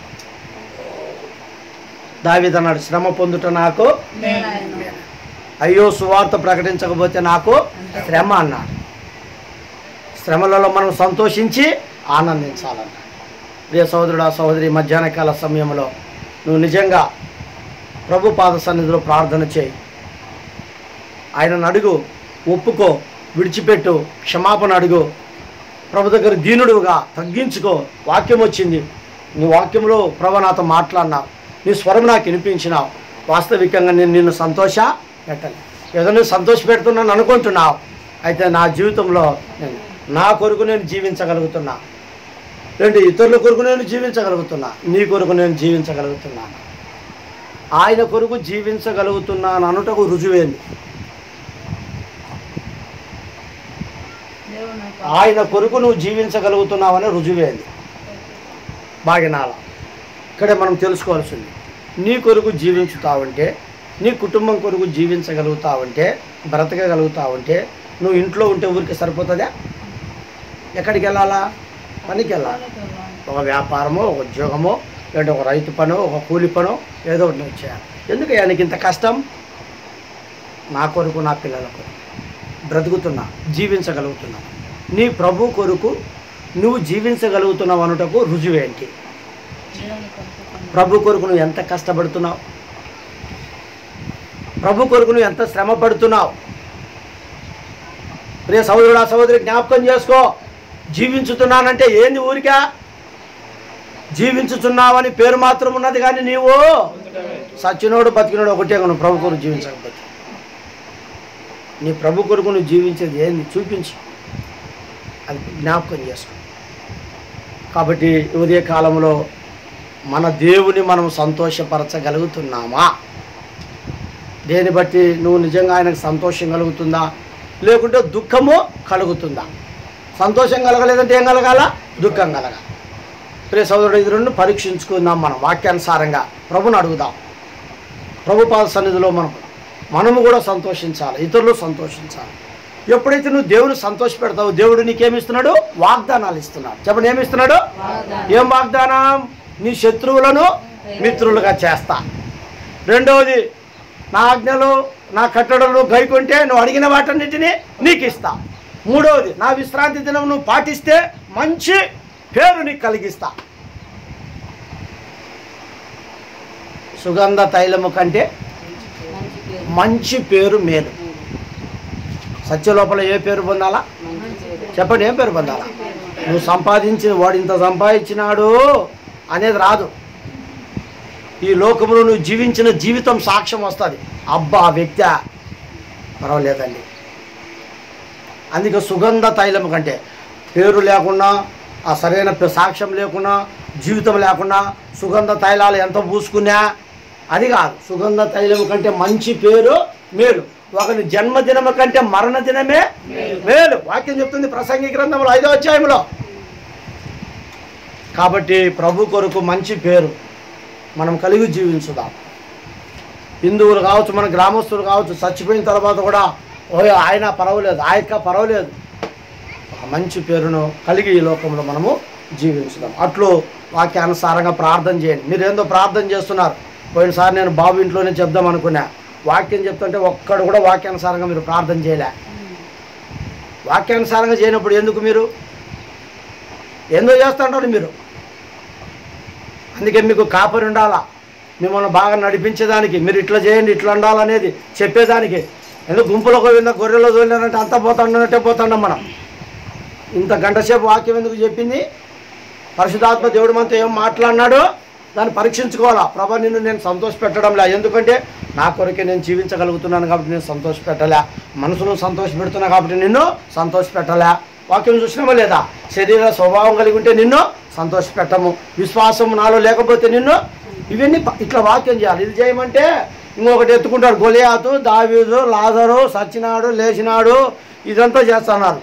దావీదు అన్నాడు, శ్రమ పొందుట నాకు అయ్యో, సువార్త ప్రకటించకపోతే నాకు శ్రమ అన్నాడు. శ్రమలలో మనం సంతోషించి ఆనందించాలన్నాడు. ప్రియ సహోదరుడా, సహోదరి, మధ్యాహ్న కాల సమయంలో నువ్వు నిజంగా ప్రభు పాద సన్నిధిలో ప్రార్థన చేయి. ఆయనను అడుగు, ఒప్పుకో, విడిచిపెట్టు, క్షమాపణ అడుగు. ప్రభు దగ్గర దీనుడుగా తగ్గించుకో. వాక్యం వచ్చింది, నీ వాక్యంలో ప్రభు నాతో మాట్లాడినావు, నీ స్వరం నాకు వినిపించినావు. వాస్తవికంగా నేను నిన్ను సంతోష పెట్టాలి. ఏదో నేను సంతోష పెడుతున్నాను అనుకుంటున్నావు, అయితే నా జీవితంలో నా కొరకు నేను జీవించగలుగుతున్నా. రెండు ఇతరుల కొరకు నేను జీవించగలుగుతున్నా, నీ కొరకు నేను జీవించగలుగుతున్నాను. ఆయన కొరకు జీవించగలుగుతున్నాను అనుటకు రుజువేంది? ఆయన కొరకు నువ్వు జీవించగలుగుతున్నావనే రుజువేంది? బాగినాల ఇక్కడే మనం తెలుసుకోవాల్సింది. నీ కొరకు జీవించుతావంటే, నీ కుటుంబం కొరకు జీవించగలుగుతావంటే, బ్రతకగలుగుతావంటే, నువ్వు ఇంట్లో ఉంటే ఊరికి సరిపోతుందా? ఎక్కడికి వెళ్ళాలా? పనికి వెళ్ళాలి. ఒక వ్యాపారమో, ఒక ఉద్యోగమో, లేదంటే ఒక రైతు పనో, ఒక కూలి పనో, ఏదో ఒకటి నువ్వు చేయాలి. ఎందుకు ఆయనకి ఇంత కష్టం? నా కొరకు, నా పిల్లల కొరకు బ్రతుకుతున్నా, జీవించగలుగుతున్నా. నీ ప్రభు కొరకు నువ్వు జీవించగలుగుతున్నావు అనుటకు రుజువేంటి? ప్రభు కొరకు నువ్వు ఎంత కష్టపడుతున్నావు? ప్రభు కొరకు నువ్వు ఎంత శ్రమ పడుతున్నావు? ప్రియ సహోదరుడా, సహోదరి, జ్ఞాపకం చేసుకో. జీవించుతున్నానంటే ఏంది? ఊరికా జీవించుతున్నావని పేరు మాత్రం ఉన్నది, కానీ నీవు సచ్చినోడు బతికినోడు ఒకటే. నువ్వు ప్రభు కొరకు జీవించకపోతే, నీ ప్రభు కొరకు నువ్వు జీవించేది ఏంది? చూపించు, అది జ్ఞాపకం చేసుకో. కాబట్టి ఉదయ కాలంలో మన దేవుని మనం సంతోషపరచగలుగుతున్నామా? దేన్ని బట్టి నువ్వు నిజంగా ఆయనకు సంతోషం కలుగుతుందా, లేకుంటే దుఃఖము కలుగుతుందా? సంతోషం కలగలేదంటే ఏం కలగాల? దుఃఖం కలగాలి. ప్రియ సోదరుడు, ఇది రెండు పరీక్షించుకుందాం. మనం వాక్యానుసారంగా ప్రభుని అడుగుదాం. ప్రభు పాద సన్నిధిలో మనము కూడా సంతోషించాలి, ఇతరులు సంతోషించాలి. ఎప్పుడైతే నువ్వు దేవుని సంతోష పెడతావు, దేవుడు నీకేమిస్తున్నాడు? వాగ్దానాలు ఇస్తున్నాడు. చెప్పండి, ఏమిస్తున్నాడు? ఏం వాగ్దానం? నీ శత్రువులను మిత్రులుగా చేస్తా. రెండవది, నా ఆజ్ఞలు, నా కట్టడలు గైకుంటే నువ్వు అడిగిన వాటన్నిటినీ నీకు ఇస్తా. మూడవది, నా విశ్రాంతి దినం నువ్వు పాటిస్తే మంచి పేరు నీకు కలిగిస్తా. సుగంధ తైలము కంటే మంచి పేరు మేలు. సత్య లోపల ఏ పేరు పొందాలా? చెప్పండి, ఏం పేరు పొందాలా? నువ్వు సంపాదించిన, వాడు ఇంత సంపాదించినాడు అనేది రాదు. ఈ లోకంలో నువ్వు జీవించిన జీవితం సాక్ష్యం వస్తుంది. అబ్బా, ఆ వ్యక్తి పర్వాలేదండి. అందుకే సుగంధ తైలం కంటే, పేరు లేకుండా, ఆ సరైన సాక్ష్యం లేకుండా, జీవితం లేకుండా సుగంధ తైలాలు ఎంత పూసుకున్నా అది కాదు. సుగంధ తైలం కంటే మంచి పేరు మేలు, ఒకని జన్మదినము కంటే మరణ దినమే మేలు. వాక్యం చెప్తుంది ప్రసంగి గ్రంథంలో 5వ అధ్యాయంలో. కాబట్టి ప్రభు కొరకు మంచి పేరు మనం కలిగి జీవించుదాం. హిందువులు కావచ్చు, మన గ్రామస్తులు కావచ్చు, చచ్చిపోయిన తర్వాత కూడా ఆయన పర్వాలేదు, ఆయక్క పర్వాలేదు, మంచి పేరును కలిగి ఈ లోకంలో మనము జీవించుదాం. అట్లు వాక్యానుసారంగా ప్రార్థన చేయండి. మీరు ఏందో ప్రార్థన చేస్తున్నారు. పోయినసారి నేను బాబు ఇంట్లోనే చెప్దాం అనుకున్నా, వాక్యం చెప్తుంటే ఒక్కడు కూడా వాక్యానుసారంగా మీరు ప్రార్థన చేయలే. వాక్యానుసారంగా చేయనప్పుడు ఎందుకు మీరు ఏందో చేస్తుంటారు మీరు? అందుకే మీకు కాపరి ఉండాలా, మిమ్మల్ని బాగా నడిపించేదానికి. మీరు ఇట్లా చేయండి, ఇట్లా ఉండాలనేది చెప్పేదానికి. ఎందుకు గుంపులో పోయిందా, గొర్రెలో తోలినారంటే అంతా పోతాండనట్టే పోతాండం మనం. ఇంత గంట సేపు వాక్యం ఎందుకు చెప్పింది? పరిశుద్ధాత్మ దేవుడు మనతో ఏం మాట్లాడినాడో దాన్ని పరీక్షించుకోవాలా. ప్రభా నిన్ను నేను సంతోష పెట్టడంలే, ఎందుకంటే నా కొరకే నేను జీవించగలుగుతున్నాను కాబట్టి నేను సంతోష పెట్టలే, మనసును సంతోష పెడుతున్నా కాబట్టి నిన్ను సంతోష పెట్టలే. వాక్యం చూసినామా లేదా? శరీర స్వభావం కలిగి ఉంటే నిన్ను సంతోష పెట్టము, విశ్వాసం నాలో లేకపోతే నిన్ను, ఇవన్నీ ఇట్లా వాక్యం చేయాలి. ఇది చేయమంటే ఇంకొకటి ఎత్తుకుంటాడు, గొలియాతు, దావీదు, లాజరు, సచ్చినాడు, లేచినాడు, ఇదంతా చేస్తున్నారు.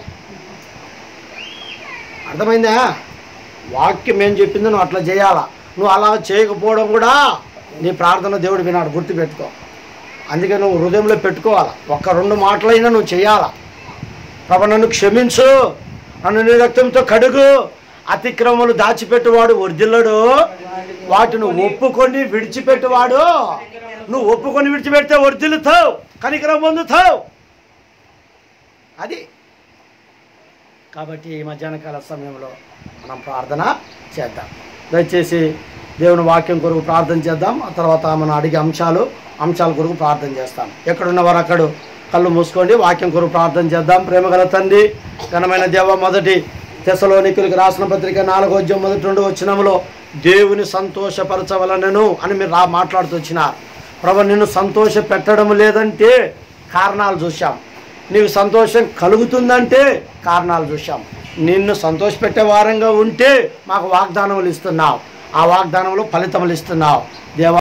అర్థమైందా? వాక్యం ఏం చెప్పిందో నువ్వు అట్లా చేయాలా. నువ్వు అలా చేయకపోవడం కూడా నీ ప్రార్థన దేవుడు వినాడు, గుర్తుపెట్టుకో. అందుకే నువ్వు హృదయంలో పెట్టుకోవాలా. 1-2 మాటలైనా నువ్వు చేయాలా. ప్రభు నన్ను క్షమించు, నన్ను నీ రక్తంతో కడుగు, అతిక్రమములు దాచిపెట్టువాడు వర్ధిల్లడు, వాటిని ఒప్పుకొని విడిచిపెట్టువాడు. నువ్వు ఒప్పుకొని విడిచిపెడితే వర్ధిల్లుతావు, కనికరం పొందుతావు. అది కాబట్టి ఈ మధ్యాహ్న కాల సమయంలో మనం ప్రార్థన చేద్దాం. దయచేసి దేవుని వాక్యం కొరకు ప్రార్థన చేద్దాం. ఆ తర్వాత మనం అడిగే అంశాల కొరకు ప్రార్థన చేస్తాం. ఎక్కడున్నవారు అక్కడ కళ్ళు మూసుకోండి, వాక్యం కొరకు ప్రార్థన చేద్దాం. ప్రేమగల తండ్రి, ఘనమైన దేవ, మొదటి తెస్సలోనికులకు రాసిన పత్రిక 4వ అధ్యాయం 1-2 వచనంలో దేవుని సంతోషపరచవలనను అని మీరు మాట్లాడుతూ వచ్చినారు. ప్రభు నిన్ను సంతోష పెట్టడం లేదంటే కారణాలు చూశాం, నీకు సంతోషం కలుగుతుందంటే కారణాలు చూశాం. నిన్ను సంతోషపెట్టే వారంగా ఉంటే మాకు వాగ్దానములు ఇస్తున్నావు, ఆ వాగ్దానంలో ఫలితములు ఇస్తున్నావు దేవా.